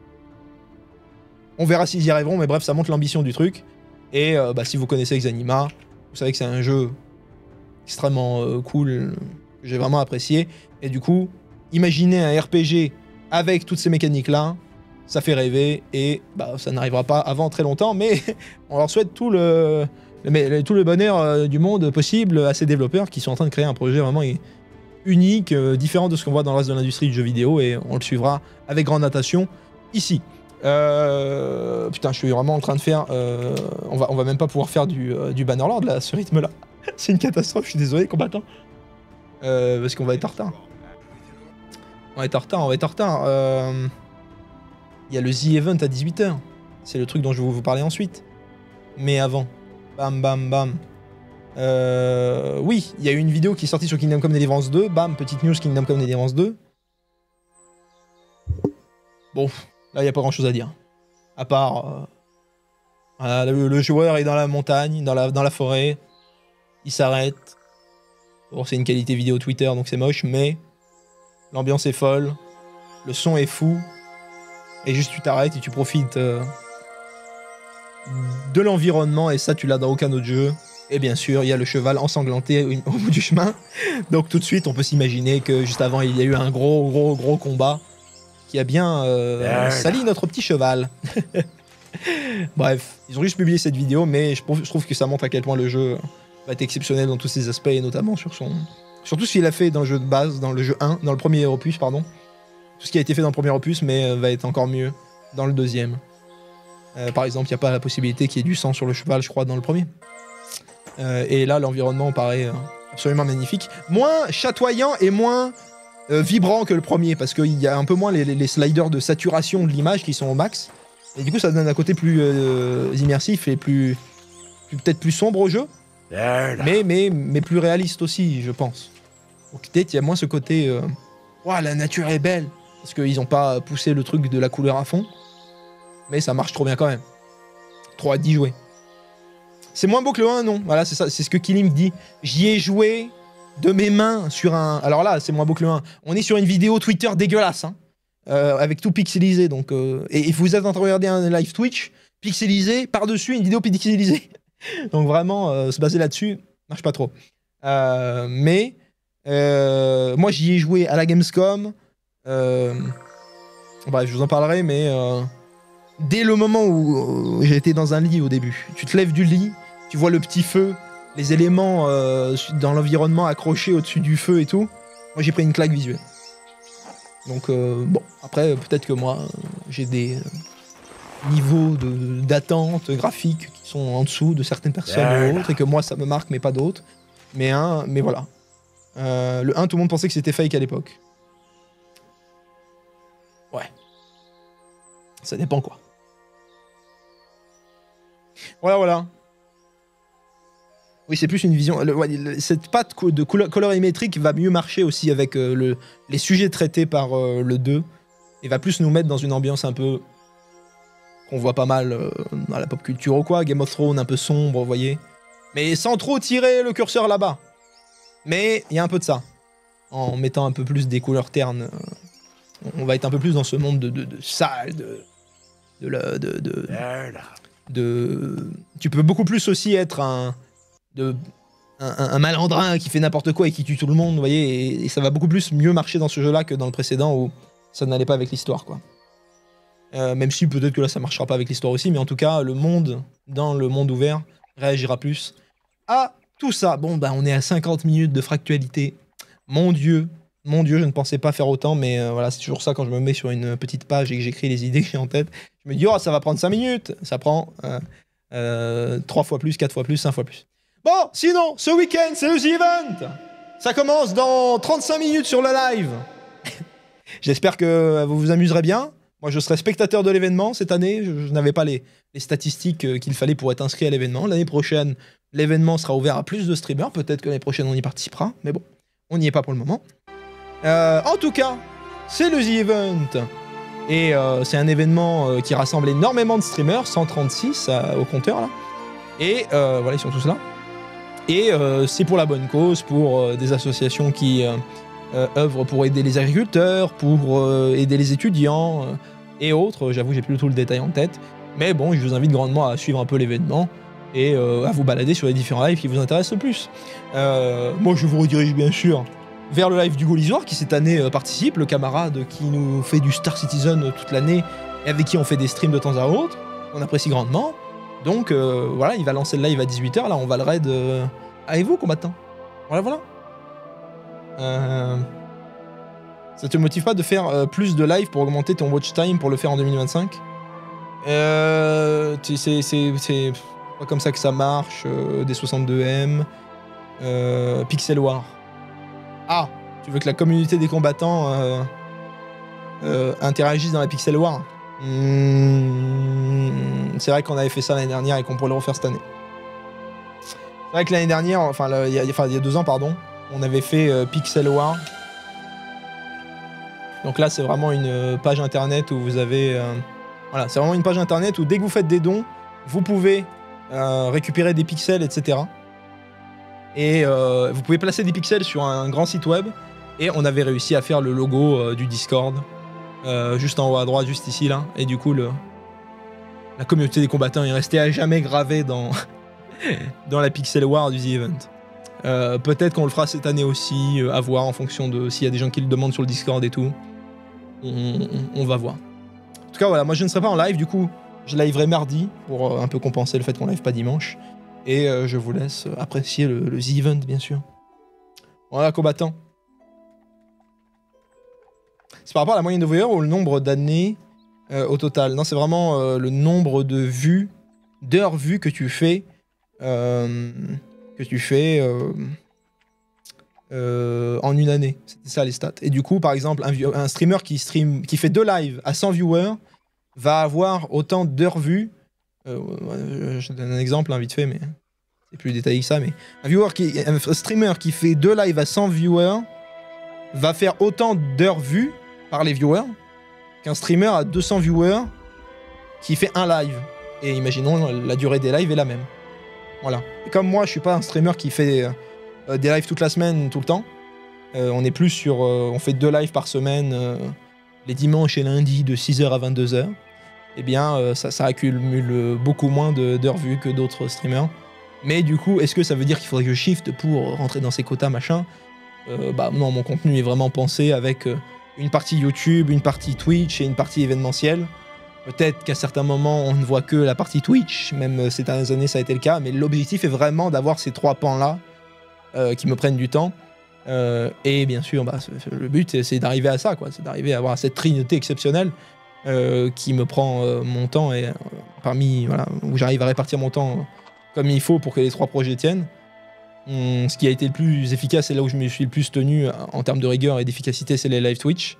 On verra s'ils y arriveront, mais bref ça montre l'ambition du truc. Et bah si vous connaissez Exanima, vous savez que c'est un jeu extrêmement cool, que j'ai vraiment apprécié. Et du coup, imaginez un RPG avec toutes ces mécaniques là, ça fait rêver, et bah ça n'arrivera pas avant très longtemps, mais on leur souhaite tout le bonheur du monde possible à ces développeurs qui sont en train de créer un projet vraiment unique, différent de ce qu'on voit dans le reste de l'industrie du jeu vidéo, et on le suivra avec grande attention ici. Putain, je suis vraiment en train de faire... on va même pas pouvoir faire du Bannerlord là, à ce rythme là. C'est une catastrophe, je suis désolé combattant. Parce qu'on va être en retard. On va être en retard. Il y a le The Event à 18h. C'est le truc dont je vais vous parler ensuite. Mais avant... Bam, bam, bam. Oui, il y a eu une vidéo qui est sortie sur Kingdom Come Deliverance 2. Bam, petite news Kingdom Come Deliverance 2. Bon, là, il n'y a pas grand-chose à dire. À part... le joueur est dans la montagne, dans la forêt. Il s'arrête. Bon, c'est une qualité vidéo Twitter, donc c'est moche, mais... L'ambiance est folle. Le son est fou. Et juste, tu t'arrêtes et tu profites... de l'environnement, et ça tu l'as dans aucun autre jeu. Et bien sûr, il y a le cheval ensanglanté au bout du chemin. Donc tout de suite, on peut s'imaginer que juste avant, il y a eu un gros combat qui a bien sali notre petit cheval. Bref, ils ont juste publié cette vidéo, mais je trouve que ça montre à quel point le jeu va être exceptionnel dans tous ses aspects, et notamment sur tout ce qu'il a fait dans le jeu de base, dans le jeu 1, dans le premier opus, pardon. Tout ce qui a été fait dans le premier opus, mais va être encore mieux dans le deuxième. Par exemple, il n'y a pas la possibilité qu'il y ait du sang sur le cheval, je crois, dans le premier. Et là, l'environnement paraît absolument magnifique. Moins chatoyant et moins vibrant que le premier, parce qu'il y a un peu moins les sliders de saturation de l'image qui sont au max. Et du coup, ça donne un côté plus immersif et peut-être plus sombre au jeu. Mais plus réaliste aussi, je pense. Donc peut-être il y a moins ce côté ouah, la nature est belle, parce qu'ils n'ont pas poussé le truc de la couleur à fond, mais ça marche trop bien quand même. Trop hâte d'y jouer. C'est moins beau que le 1, non. Voilà, c'est ça, c'est ce que Killing dit. J'y ai joué de mes mains sur un... Alors là, c'est moins beau que le 1. On est sur une vidéo Twitter dégueulasse, hein, avec tout pixelisé, donc... Et vous êtes en train de regarder un live Twitch, pixelisé, par-dessus une vidéo pixelisée. Donc vraiment, se baser là-dessus, marche pas trop. Mais moi, j'y ai joué à la Gamescom. Bref, je vous en parlerai, mais dès le moment où j'étais dans un lit au début, tu te lèves du lit, tu vois le petit feu, les éléments dans l'environnement accrochés au-dessus du feu et tout. Moi, j'ai pris une claque visuelle. Donc bon, après, peut-être que moi, j'ai des... niveaux d'attente graphique qui sont en dessous de certaines personnes ou autres, et que moi ça me marque mais pas d'autres. Mais voilà. Le 1, tout le monde pensait que c'était fake à l'époque. Ouais. Ça dépend quoi. Voilà. Oui, c'est plus une vision... cette patte de colorimétrique va mieux marcher aussi avec les sujets traités par le 2, et va plus nous mettre dans une ambiance un peu... qu'on voit pas mal dans la pop culture ou quoi, Game of Thrones un peu sombre, vous voyez. Mais sans trop tirer le curseur là-bas. Mais il y a un peu de ça. En mettant un peu plus des couleurs ternes, on va être un peu plus dans ce monde de sale, Tu peux beaucoup plus aussi être un malandrin qui fait n'importe quoi et qui tue tout le monde, vous voyez, et ça va beaucoup plus mieux marcher dans ce jeu-là que dans le précédent où ça n'allait pas avec l'histoire, quoi. Même si peut-être que là ça marchera pas avec l'histoire aussi, mais en tout cas le monde, dans le monde ouvert, réagira plus à tout ça. Bon bah on est à 50 minutes de fractualité. Mon dieu, je ne pensais pas faire autant, mais voilà, c'est toujours ça quand je me mets sur une petite page et que j'écris les idées que j'ai en tête. Je me dis oh ça va prendre 5 minutes, ça prend 3 fois plus, 4 fois plus, 5 fois plus. Bon, sinon, ce week-end c'est le The Event. Ça commence dans 35 minutes sur le live. J'espère que vous vous amuserez bien. Moi, je serai spectateur de l'événement cette année. Je n'avais pas les statistiques qu'il fallait pour être inscrit à l'événement. L'année prochaine, l'événement sera ouvert à plus de streamers. Peut-être que l'année prochaine, on y participera. Mais bon, on n'y est pas pour le moment. En tout cas, c'est le The Event. Et c'est un événement qui rassemble énormément de streamers. 136 au compteur, là. Et voilà, ils sont tous là. Et c'est pour la bonne cause, pour des associations qui... œuvre pour aider les agriculteurs, pour aider les étudiants et autres. J'avoue, j'ai plus tout le détail en tête. Mais bon, je vous invite grandement à suivre un peu l'événement et à vous balader sur les différents lives qui vous intéressent le plus. Moi, je vous redirige bien sûr vers le live du Gaulisoire qui cette année participe, le camarade qui nous fait du Star Citizen toute l'année et avec qui on fait des streams de temps à autre. On apprécie grandement. Donc voilà, il va lancer le live à 18h. Là, on va le raid avec vous, combattants. Voilà. Ça te motive pas de faire plus de live pour augmenter ton watch time pour le faire en 2025 ? C'est pas comme ça que ça marche. Des 62M, Pixel War. Ah, tu veux que la communauté des combattants interagisse dans la Pixel War ? C'est vrai qu'on avait fait ça l'année dernière et qu'on pourrait le refaire cette année. C'est vrai que l'année dernière, il y a 2 ans, pardon, on avait fait Pixel War. Donc là, c'est vraiment une page internet où vous avez... voilà, c'est vraiment une page internet où dès que vous faites des dons, vous pouvez récupérer des pixels, etc. Et vous pouvez placer des pixels sur un grand site web. Et on avait réussi à faire le logo du Discord. Juste en haut à droite, juste ici, là. Et du coup, la communauté des combattants est restée à jamais gravée dans, dans la Pixel War du The Event. Peut-être qu'on le fera cette année aussi, à voir en fonction de s'il y a des gens qui le demandent sur le Discord et tout. On va voir. En tout cas, voilà, moi je ne serai pas en live, du coup, je liverai mardi pour un peu compenser le fait qu'on live pas dimanche. Et je vous laisse apprécier le The Event, bien sûr. Voilà, combattant. C'est par rapport à la moyenne de viewers ou le nombre d'années au total? Non, c'est vraiment le nombre de vues, d'heures vues que tu fais, en une année. C'était ça les stats. Et du coup, par exemple, un streamer qui fait 2 lives à 100 viewers va avoir autant d'heures vues. Je donne un exemple, hein, vite fait, mais c'est plus détaillé que ça. Mais un streamer qui fait 2 lives à 100 viewers va faire autant d'heures vues par les viewers qu'un streamer à 200 viewers qui fait un live. Et imaginons, la durée des lives est la même. Voilà. Et comme moi, je suis pas un streamer qui fait des lives toute la semaine, tout le temps. On est plus sur... on fait 2 lives par semaine, les dimanches et lundis, de 6h à 22h. Eh bien, ça accumule beaucoup moins d'heures vues que d'autres streamers. Mais du coup, est-ce que ça veut dire qu'il faudrait que je shift pour rentrer dans ces quotas, machin? Bah non, mon contenu est vraiment pensé avec une partie YouTube, une partie Twitch et une partie événementielle. Peut-être qu'à certains moments, on ne voit que la partie Twitch, même ces dernières années, ça a été le cas, mais l'objectif est vraiment d'avoir ces 3 pans-là qui me prennent du temps. Et bien sûr, bah, le but, c'est d'arriver à ça, quoi. C'est d'arriver à avoir cette trinité exceptionnelle qui me prend mon temps et voilà, où j'arrive à répartir mon temps comme il faut pour que les 3 projets tiennent. Ce qui a été le plus efficace et là où je me suis le plus tenu en termes de rigueur et d'efficacité, c'est les live Twitch.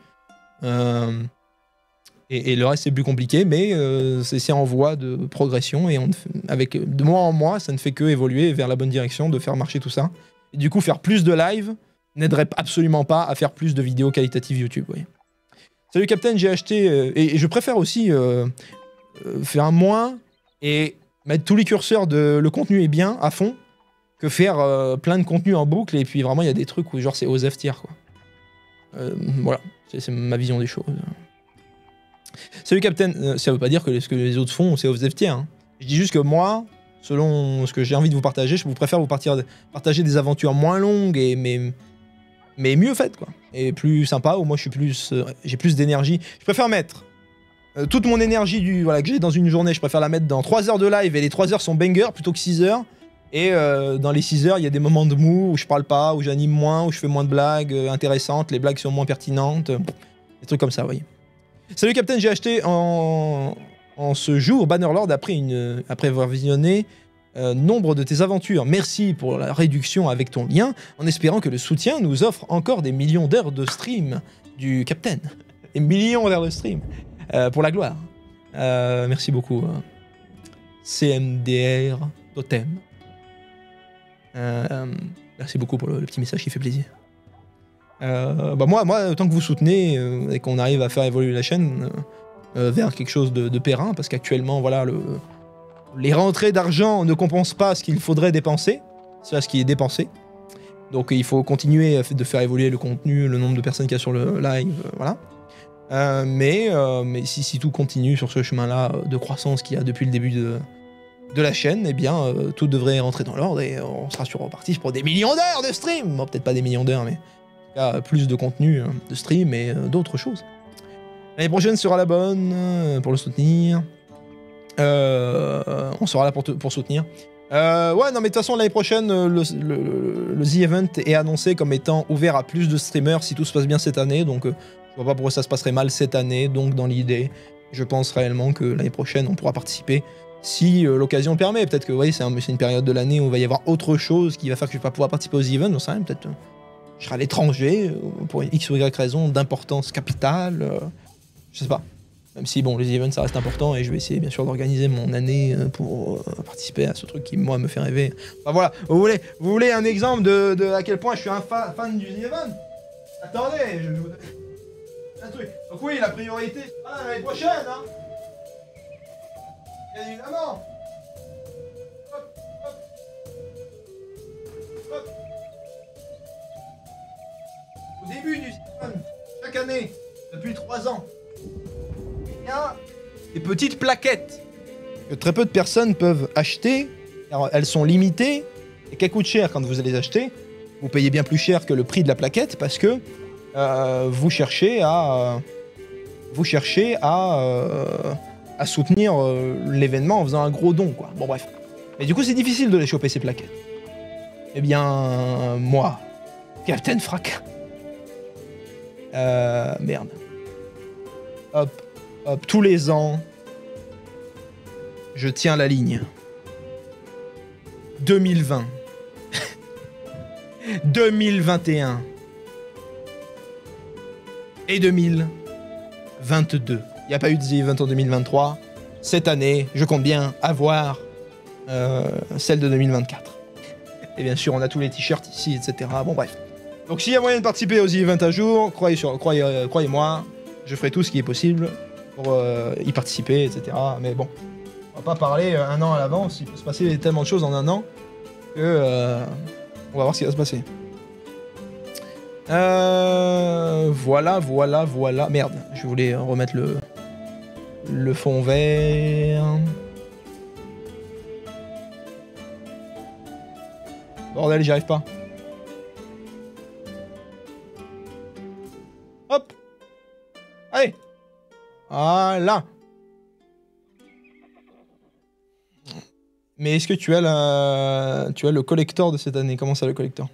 Et le reste, c'est plus compliqué, mais c'est en voie de progression. Et avec de mois en mois, ça ne fait que évoluer vers la bonne direction, de faire marcher tout ça. Et du coup, faire plus de live n'aiderait absolument pas à faire plus de vidéos qualitatives YouTube. Oui. Salut Captain, j'ai acheté... et je préfère aussi faire moins et mettre tous les curseurs de le contenu est bien à fond que faire plein de contenu en boucle. Et puis vraiment, il y a des trucs où genre c'est aux F tier, quoi. Voilà, c'est ma vision des choses. Salut Captain, ça veut pas dire que ce que les autres font, c'est aux F tier. Hein. Je dis juste que moi, selon ce que j'ai envie de vous partager, je vous préfère vous partager des aventures moins longues mais mieux faites, quoi. Et plus sympa, où moi j'ai plus d'énergie. Je préfère mettre toute mon énergie que j'ai dans une journée, je préfère la mettre dans 3 heures de live et les 3 heures sont banger plutôt que 6 heures. Et dans les 6 heures, il y a des moments de mou où je parle pas, où j'anime moins, où je fais moins de blagues intéressantes, les blagues sont moins pertinentes, des trucs comme ça, vous voyez. Salut Captain, j'ai acheté en ce jour Bannerlord après avoir visionné nombre de tes aventures. Merci pour la réduction avec ton lien, en espérant que le soutien nous offre encore des millions d'heures de stream du Captain. Des millions d'heures de stream. Pour la gloire. Merci beaucoup. CMDR Totem. Merci beaucoup pour le petit message qui fait plaisir. Bah moi, tant que vous soutenez et qu'on arrive à faire évoluer la chaîne vers quelque chose de périn, parce qu'actuellement, voilà, les rentrées d'argent ne compensent pas ce qu'il faudrait dépenser, c'est ce qui est dépensé. Donc il faut continuer de faire évoluer le contenu, le nombre de personnes qu'il y a sur le live, voilà. Mais si tout continue sur ce chemin-là de croissance qu'il y a depuis le début de la chaîne, eh bien, tout devrait rentrer dans l'ordre et on sera reparti pour des millions d'heures de stream. Bon, peut-être pas des millions d'heures, mais en tout cas, plus de contenu de stream et d'autres choses. L'année prochaine sera la bonne pour le soutenir. On sera là pour soutenir. Ouais, non, mais de toute façon, l'année prochaine, le The Event est annoncé comme étant ouvert à plus de streamers si tout se passe bien cette année. Donc, je vois pas pourquoi ça se passerait mal cette année. Donc, dans l'idée, je pense réellement que l'année prochaine, on pourra participer si l'occasion le permet. Peut-être que, oui, c'est une période de l'année où il va y avoir autre chose qui va faire que je vais pas pouvoir participer aux events. J'en sais rien, peut-être je serai à l'étranger pour une X ou Y raison d'importance capitale. Je sais pas. Même si, bon, les events, ça reste important et je vais essayer, bien sûr, d'organiser mon année pour participer à ce truc qui, moi, me fait rêver. Enfin, voilà. Vous voulez un exemple de à quel point je suis un fan du The Event? Attendez, je vous donne un truc. Donc oui, la priorité, c'est l'année prochaine, hein. Bien évidemment. Hop, hop. Hop. Au début du The Event, chaque année, depuis 3 ans, il y a des petites plaquettes que très peu de personnes peuvent acheter, car elles sont limitées, et qu'elles coûtent cher quand vous allez les acheter. Vous payez bien plus cher que le prix de la plaquette parce que vous cherchez à soutenir l'événement en faisant un gros don, quoi. Bon, bref. Mais du coup, c'est difficile de les choper, ces plaquettes. Eh bien, moi, Captain Fracas. Merde. Hop, hop, tous les ans, je tiens la ligne. 2020. 2021. Et 2022. Il n'y a pas eu de The Event en 2023. Cette année, je compte bien avoir celle de 2024. Et bien sûr, on a tous les t-shirts ici, etc. Bon, bref. Donc, s'il y a moyen de participer aux The Event à jour, croyez-moi, je ferai tout ce qui est possible pour y participer, etc. Mais bon, on va pas parler un an à l'avance. Il peut se passer tellement de choses en un an que on va voir ce qui va se passer. Voilà. Merde, je voulais remettre le fond vert. Bordel, j'y arrive pas. Hop. Allez. Voilà. Mais est-ce que tu as le collector de cette année? Comment ça, le collector?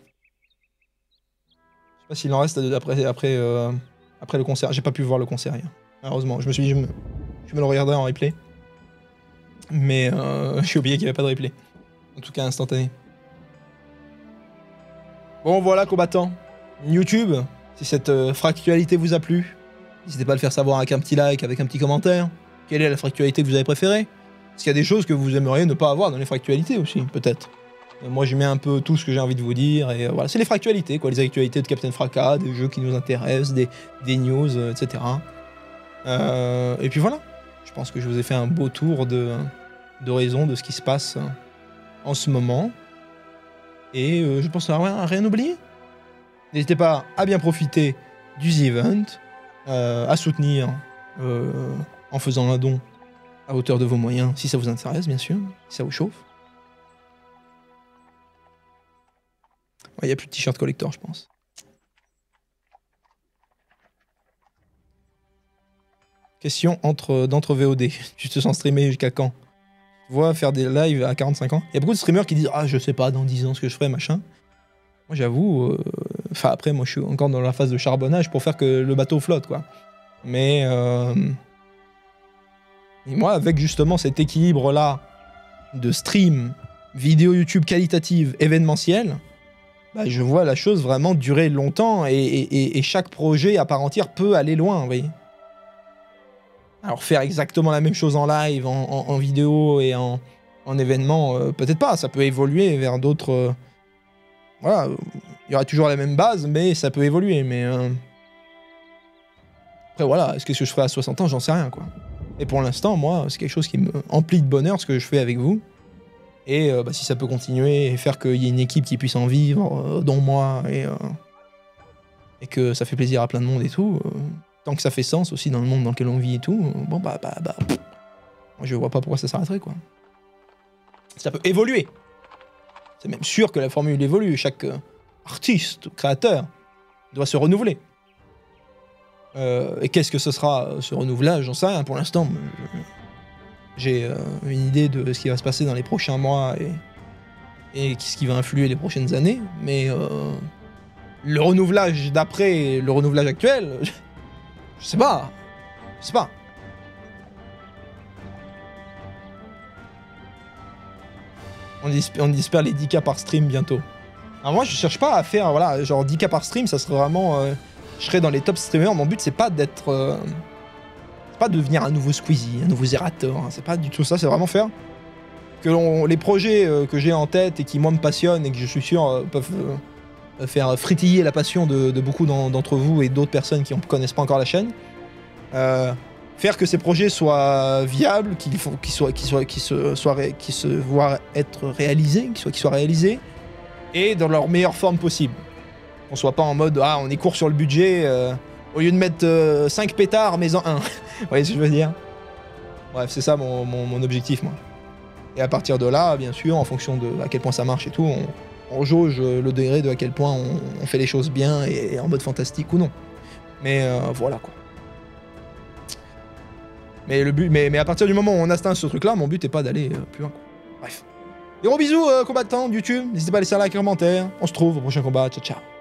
Je sais pas s'il en reste après le concert. J'ai pas pu voir le concert hier. Malheureusement. Je me suis dit, je me le regarderai en replay. Mais j'ai oublié qu'il n'y avait pas de replay. En tout cas, instantané. Bon, voilà, combattants. YouTube, si cette fractualité vous a plu, n'hésitez pas à le faire savoir avec un petit like, avec un petit commentaire. Quelle est la fractualité que vous avez préférée? Est-ce qu'il y a des choses que vous aimeriez ne pas avoir dans les fractualités aussi, peut-être? Moi, je mets un peu tout ce que j'ai envie de vous dire, et voilà, c'est les fractualités, quoi, les actualités de Captain Fracas, des jeux qui nous intéressent, des news, etc. Et puis voilà, je pense que je vous ai fait un beau tour d'horizon de ce qui se passe en ce moment. Et je pense à rien oublier. N'hésitez pas à bien profiter du The Event, à soutenir en faisant un don à hauteur de vos moyens, si ça vous intéresse, bien sûr, si ça vous chauffe. Il n'y a plus de t-shirt collector, je pense. Question d'entre VOD. Tu te sens streamer jusqu'à quand? Tu vois, faire des lives à 45 ans. Il y a beaucoup de streamers qui disent « Ah, je sais pas, dans 10 ans, ce que je ferai, machin. » Moi, j'avoue... Enfin, après, moi, je suis encore dans la phase de charbonnage pour faire que le bateau flotte, quoi. Mais... Et moi, avec justement cet équilibre-là de stream, vidéo YouTube qualitative, événementielle, bah, je vois la chose vraiment durer longtemps et chaque projet à part entière peut aller loin, vous voyez. Alors faire exactement la même chose en live, en vidéo et en événement, peut-être pas, ça peut évoluer vers d'autres... voilà, il y aura toujours la même base, mais ça peut évoluer, mais... Après voilà, est-ce que je ferai à 60 ans, j'en sais rien, quoi. Et pour l'instant, moi, c'est quelque chose qui me emplit de bonheur, ce que je fais avec vous. Et bah, si ça peut continuer et faire qu'il y ait une équipe qui puisse en vivre, dont moi, et que ça fait plaisir à plein de monde et tout, tant que ça fait sens aussi dans le monde dans lequel on vit et tout, bon moi je vois pas pourquoi ça s'arrêterait, quoi. Ça peut évoluer. C'est même sûr que la formule évolue. Chaque artiste, créateur, doit se renouveler. Et qu'est-ce que ce sera, ce renouvelage? J'en sais rien. Pour l'instant, j'ai une idée de ce qui va se passer dans les prochains mois et ce qui va influer les prochaines années. Mais le renouvelage d'après, le renouvelage actuel, je sais pas. Je sais pas. On espère les 10K par stream bientôt. Alors moi, je cherche pas à faire, voilà, genre 10K par stream, ça serait vraiment... je serais dans les top streamers. Mon but, c'est pas d'être... c'est pas de devenir un nouveau Squeezie, un nouveau Zerator. Hein. C'est pas du tout ça, c'est vraiment faire que les projets que j'ai en tête et qui, moi, me passionnent et que je suis sûr peuvent faire frétiller la passion de beaucoup d'entre vous et d'autres personnes qui ne connaissent pas encore la chaîne. Faire que ces projets soient viables, qu'ils se voient être réalisés, qu'ils soient réalisés, et dans leur meilleure forme possible. Qu'on soit pas en mode ah on est court sur le budget, au lieu de mettre 5 pétards, mais en 1. Vous voyez ce que je veux dire? Bref, c'est ça mon objectif, moi. Et à partir de là, bien sûr, en fonction de à quel point ça marche et tout, on jauge le degré de à quel point on fait les choses bien et en mode fantastique ou non. Mais voilà, quoi. Mais le but, mais à partir du moment où on atteint ce truc-là, mon but est pas d'aller plus loin, quoi. Bref. Des gros bisous, combattants de YouTube. N'hésitez pas à laisser un like et un commentaire. On se trouve au prochain combat. Ciao, ciao.